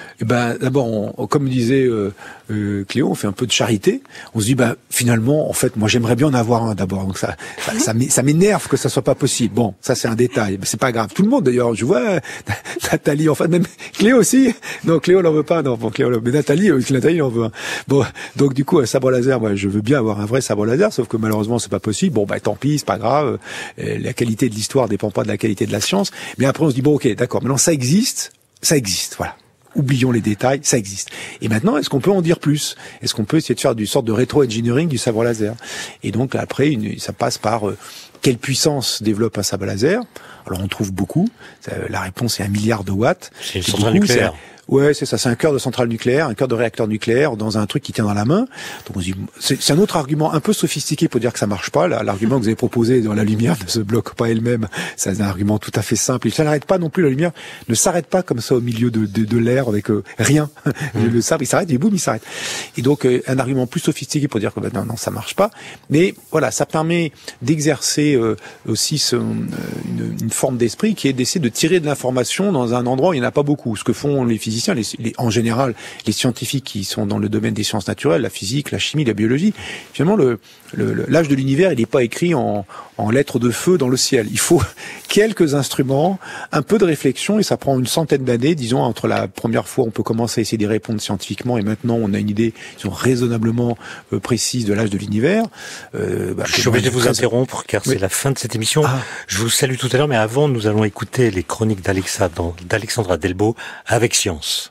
Eh ben, d'abord, on, comme disait euh, euh, Cléo, on fait un peu de charité. On se dit, ben, finalement, en fait, moi, j'aimerais bien en avoir un d'abord. Donc ça, ça, ça, ça m'énerve que ça soit pas possible. Bon, ça c'est un détail, mais c'est pas grave. Tout le monde, d'ailleurs, je vois Nathalie, en fait, même Cléo aussi. Non, Cléo n'en veut pas. Non, bon, Cléo, mais Nathalie, euh, Nathalie en veut un. Bon, donc du coup, un sabre laser, moi, je veux bien avoir un vrai sabre laser, sauf que malheureusement, c'est pas possible. Bon, bah, tant pis, c'est pas grave. Euh, la qualité de l'histoire dépend pas de la qualité de la science. Mais après, on se dit, bon, ok, d'accord. Maintenant, ça existe, ça existe, voilà. Oublions les détails, ça existe. Et maintenant, est-ce qu'on peut en dire plus? Est-ce qu'on peut essayer de faire du sorte de rétro-engineering du sabre laser? Et donc après, une, ça passe par euh, quelle puissance développe un sabre laser? Alors on trouve beaucoup. La réponse est un milliard de watts. C'est une centrale nucléaire. Ouais, c'est ça, c'est un cœur de centrale nucléaire, un cœur de réacteur nucléaire dans un truc qui tient dans la main. Donc on se dit, c'est, c'est un autre argument un peu sophistiqué pour dire que ça marche pas. Là, l'argument que vous avez proposé dans la lumière ne se bloque pas elle-même. C'est un argument tout à fait simple. Et ça n'arrête pas non plus, la lumière ne s'arrête pas comme ça au milieu de, de, de l'air avec euh, rien. Mmh. Le sabre, il s'arrête et boum, il s'arrête. Et donc euh, un argument plus sophistiqué pour dire que ben, non, non, ça marche pas. Mais voilà, ça permet d'exercer euh, aussi ce, euh, une, une forme d'esprit qui est d'essayer de tirer de l'information dans un endroit où il n'y en a pas beaucoup. Ce que font les physiciens. Les, les, en général, les scientifiques qui sont dans le domaine des sciences naturelles, la physique, la chimie, la biologie, finalement, le, le, l'âge de l'univers, il n'est pas écrit en, en lettres de feu dans le ciel. Il faut quelques instruments, un peu de réflexion, et ça prend une centaine d'années, disons, entre la première fois, on peut commencer à essayer d'y répondre scientifiquement, et maintenant, on a une idée, disons, raisonnablement euh, précise de l'âge de l'univers. Euh, bah, Je suis obligé de vous interrompre, car oui. c'est la fin de cette émission. Ah. Je vous salue tout à l'heure, mais avant, nous allons écouter les chroniques d'Alexa, dans, d'Alexandra Delbo, avec Science.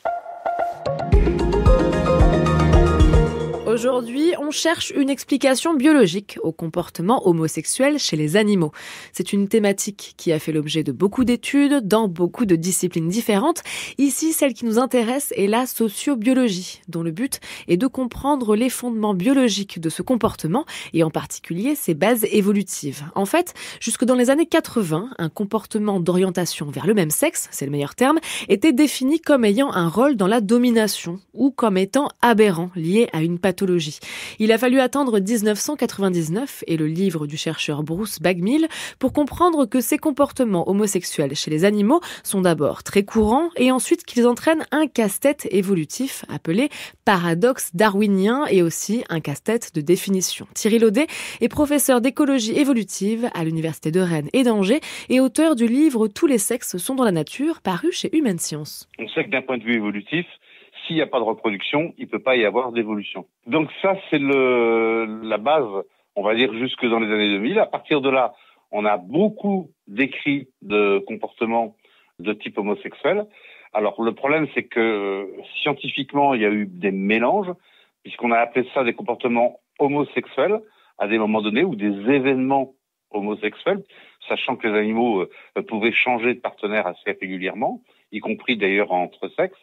Aujourd'hui, on cherche une explication biologique au comportement homosexuel chez les animaux. C'est une thématique qui a fait l'objet de beaucoup d'études dans beaucoup de disciplines différentes. Ici, celle qui nous intéresse est la sociobiologie, dont le but est de comprendre les fondements biologiques de ce comportement et en particulier ses bases évolutives. En fait, jusque dans les années quatre-vingts, un comportement d'orientation vers le même sexe, c'est le meilleur terme, était défini comme ayant un rôle dans la domination ou comme étant aberrant, lié à une pathologie. Il a fallu attendre dix-neuf cent quatre-vingt-dix-neuf et le livre du chercheur Bruce Bagmill pour comprendre que ces comportements homosexuels chez les animaux sont d'abord très courants et ensuite qu'ils entraînent un casse-tête évolutif appelé paradoxe darwinien et aussi un casse-tête de définition. Thierry Laudet est professeur d'écologie évolutive à l'université de Rennes et d'Angers et auteur du livre Tous les sexes sont dans la nature, paru chez Humaine Science. On sait que d'un point de vue évolutif, s'il n'y a pas de reproduction, il ne peut pas y avoir d'évolution. Donc ça, c'est le, la base, on va dire, jusque dans les années deux mille. À partir de là, on a beaucoup d'écrits de comportements de type homosexuel. Alors le problème, c'est que scientifiquement, il y a eu des mélanges, puisqu'on a appelé ça des comportements homosexuels à des moments donnés, ou des événements homosexuels, sachant que les animaux euh, pouvaient changer de partenaire assez régulièrement, y compris d'ailleurs entre sexes.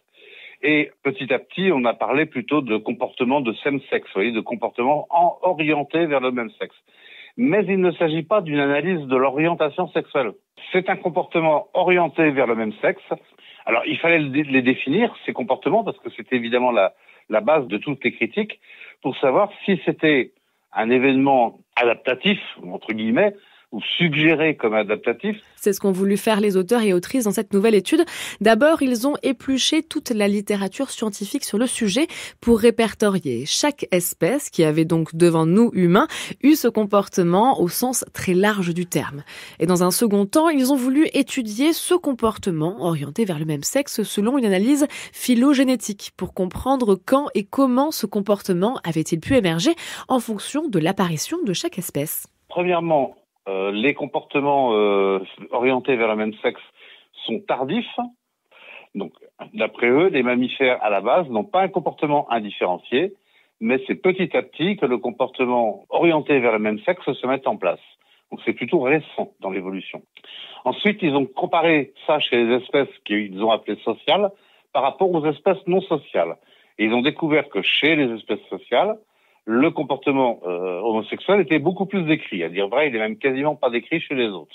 Et petit à petit, on a parlé plutôt de comportements de same sex, vous voyez, de comportements en, orientés vers le même sexe. Mais il ne s'agit pas d'une analyse de l'orientation sexuelle. C'est un comportement orienté vers le même sexe. Alors, il fallait les définir, ces comportements, parce que c'est évidemment la, la base de toutes les critiques, pour savoir si c'était un événement adaptatif, entre guillemets, ou suggéré comme adaptatif. C'est ce qu'ont voulu faire les auteurs et autrices dans cette nouvelle étude. D'abord, ils ont épluché toute la littérature scientifique sur le sujet pour répertorier chaque espèce qui avait donc devant nous, humains, eu ce comportement au sens très large du terme. Et dans un second temps, ils ont voulu étudier ce comportement orienté vers le même sexe selon une analyse phylogénétique pour comprendre quand et comment ce comportement avait-il pu émerger en fonction de l'apparition de chaque espèce. Premièrement, Euh, les comportements euh, orientés vers le même sexe sont tardifs. Donc, d'après eux, les mammifères, à la base, n'ont pas un comportement indifférencié, mais c'est petit à petit que le comportement orienté vers le même sexe se met en place. Donc, c'est plutôt récent dans l'évolution. Ensuite, ils ont comparé ça chez les espèces qu'ils ont appelées sociales par rapport aux espèces non sociales. Et ils ont découvert que chez les espèces sociales, le comportement euh, homosexuel était beaucoup plus décrit. À dire vrai, il n'est même quasiment pas décrit chez les autres.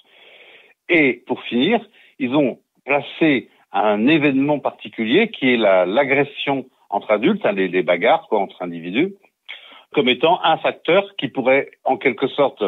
Et pour finir, ils ont placé un événement particulier qui est la, l'agression entre adultes, hein, les, les bagarres quoi, entre individus, comme étant un facteur qui pourrait en quelque sorte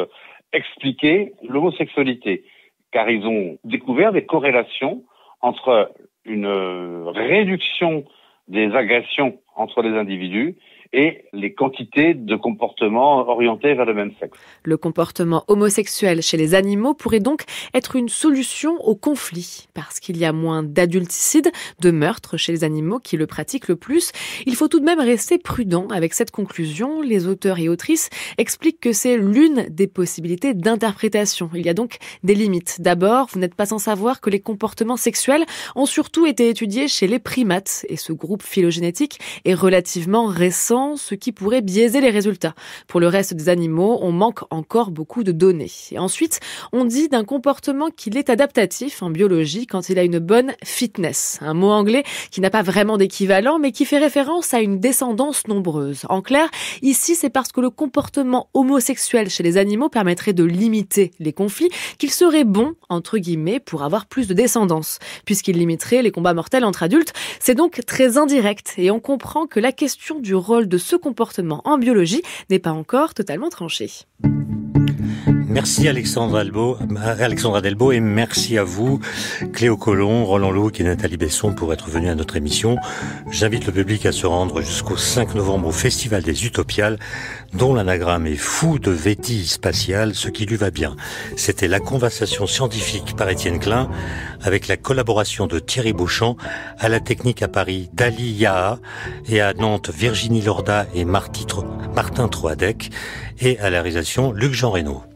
expliquer l'homosexualité. Car ils ont découvert des corrélations entre une réduction des agressions entre les individus et les quantités de comportements orientés vers le même sexe. Le comportement homosexuel chez les animaux pourrait donc être une solution au conflit, parce qu'il y a moins d'adulticides, de meurtres chez les animaux qui le pratiquent le plus. Il faut tout de même rester prudent avec cette conclusion. Les auteurs et autrices expliquent que c'est l'une des possibilités d'interprétation. Il y a donc des limites. D'abord, vous n'êtes pas sans savoir que les comportements sexuels ont surtout été étudiés chez les primates, et ce groupe phylogénétique est relativement récent, ce qui pourrait biaiser les résultats. Pour le reste des animaux, on manque encore beaucoup de données. Et ensuite, on dit d'un comportement qu'il est adaptatif en biologie quand il a une bonne fitness. Un mot anglais qui n'a pas vraiment d'équivalent, mais qui fait référence à une descendance nombreuse. En clair, ici, c'est parce que le comportement homosexuel chez les animaux permettrait de limiter les conflits qu'il serait bon, entre guillemets, pour avoir plus de descendance. Puisqu'il limiterait les combats mortels entre adultes, c'est donc très indirect. Et on comprend que la question du rôle de ce comportement en biologie n'est pas encore totalement tranché. Merci Alexandra Delbo, Alexandra Delbo et merci à vous, Cléo Colomb, Roland Louck et Nathalie Besson pour être venus à notre émission. J'invite le public à se rendre jusqu'au cinq novembre au Festival des Utopiales, dont l'anagramme est fou de vétille spatiale, ce qui lui va bien. C'était la conversation scientifique par Étienne Klein, avec la collaboration de Thierry Beauchamp, à la technique à Paris Dali Yaha et à Nantes Virginie Lorda et Martin Troadec, et à la réalisation Luc Jean Reynaud.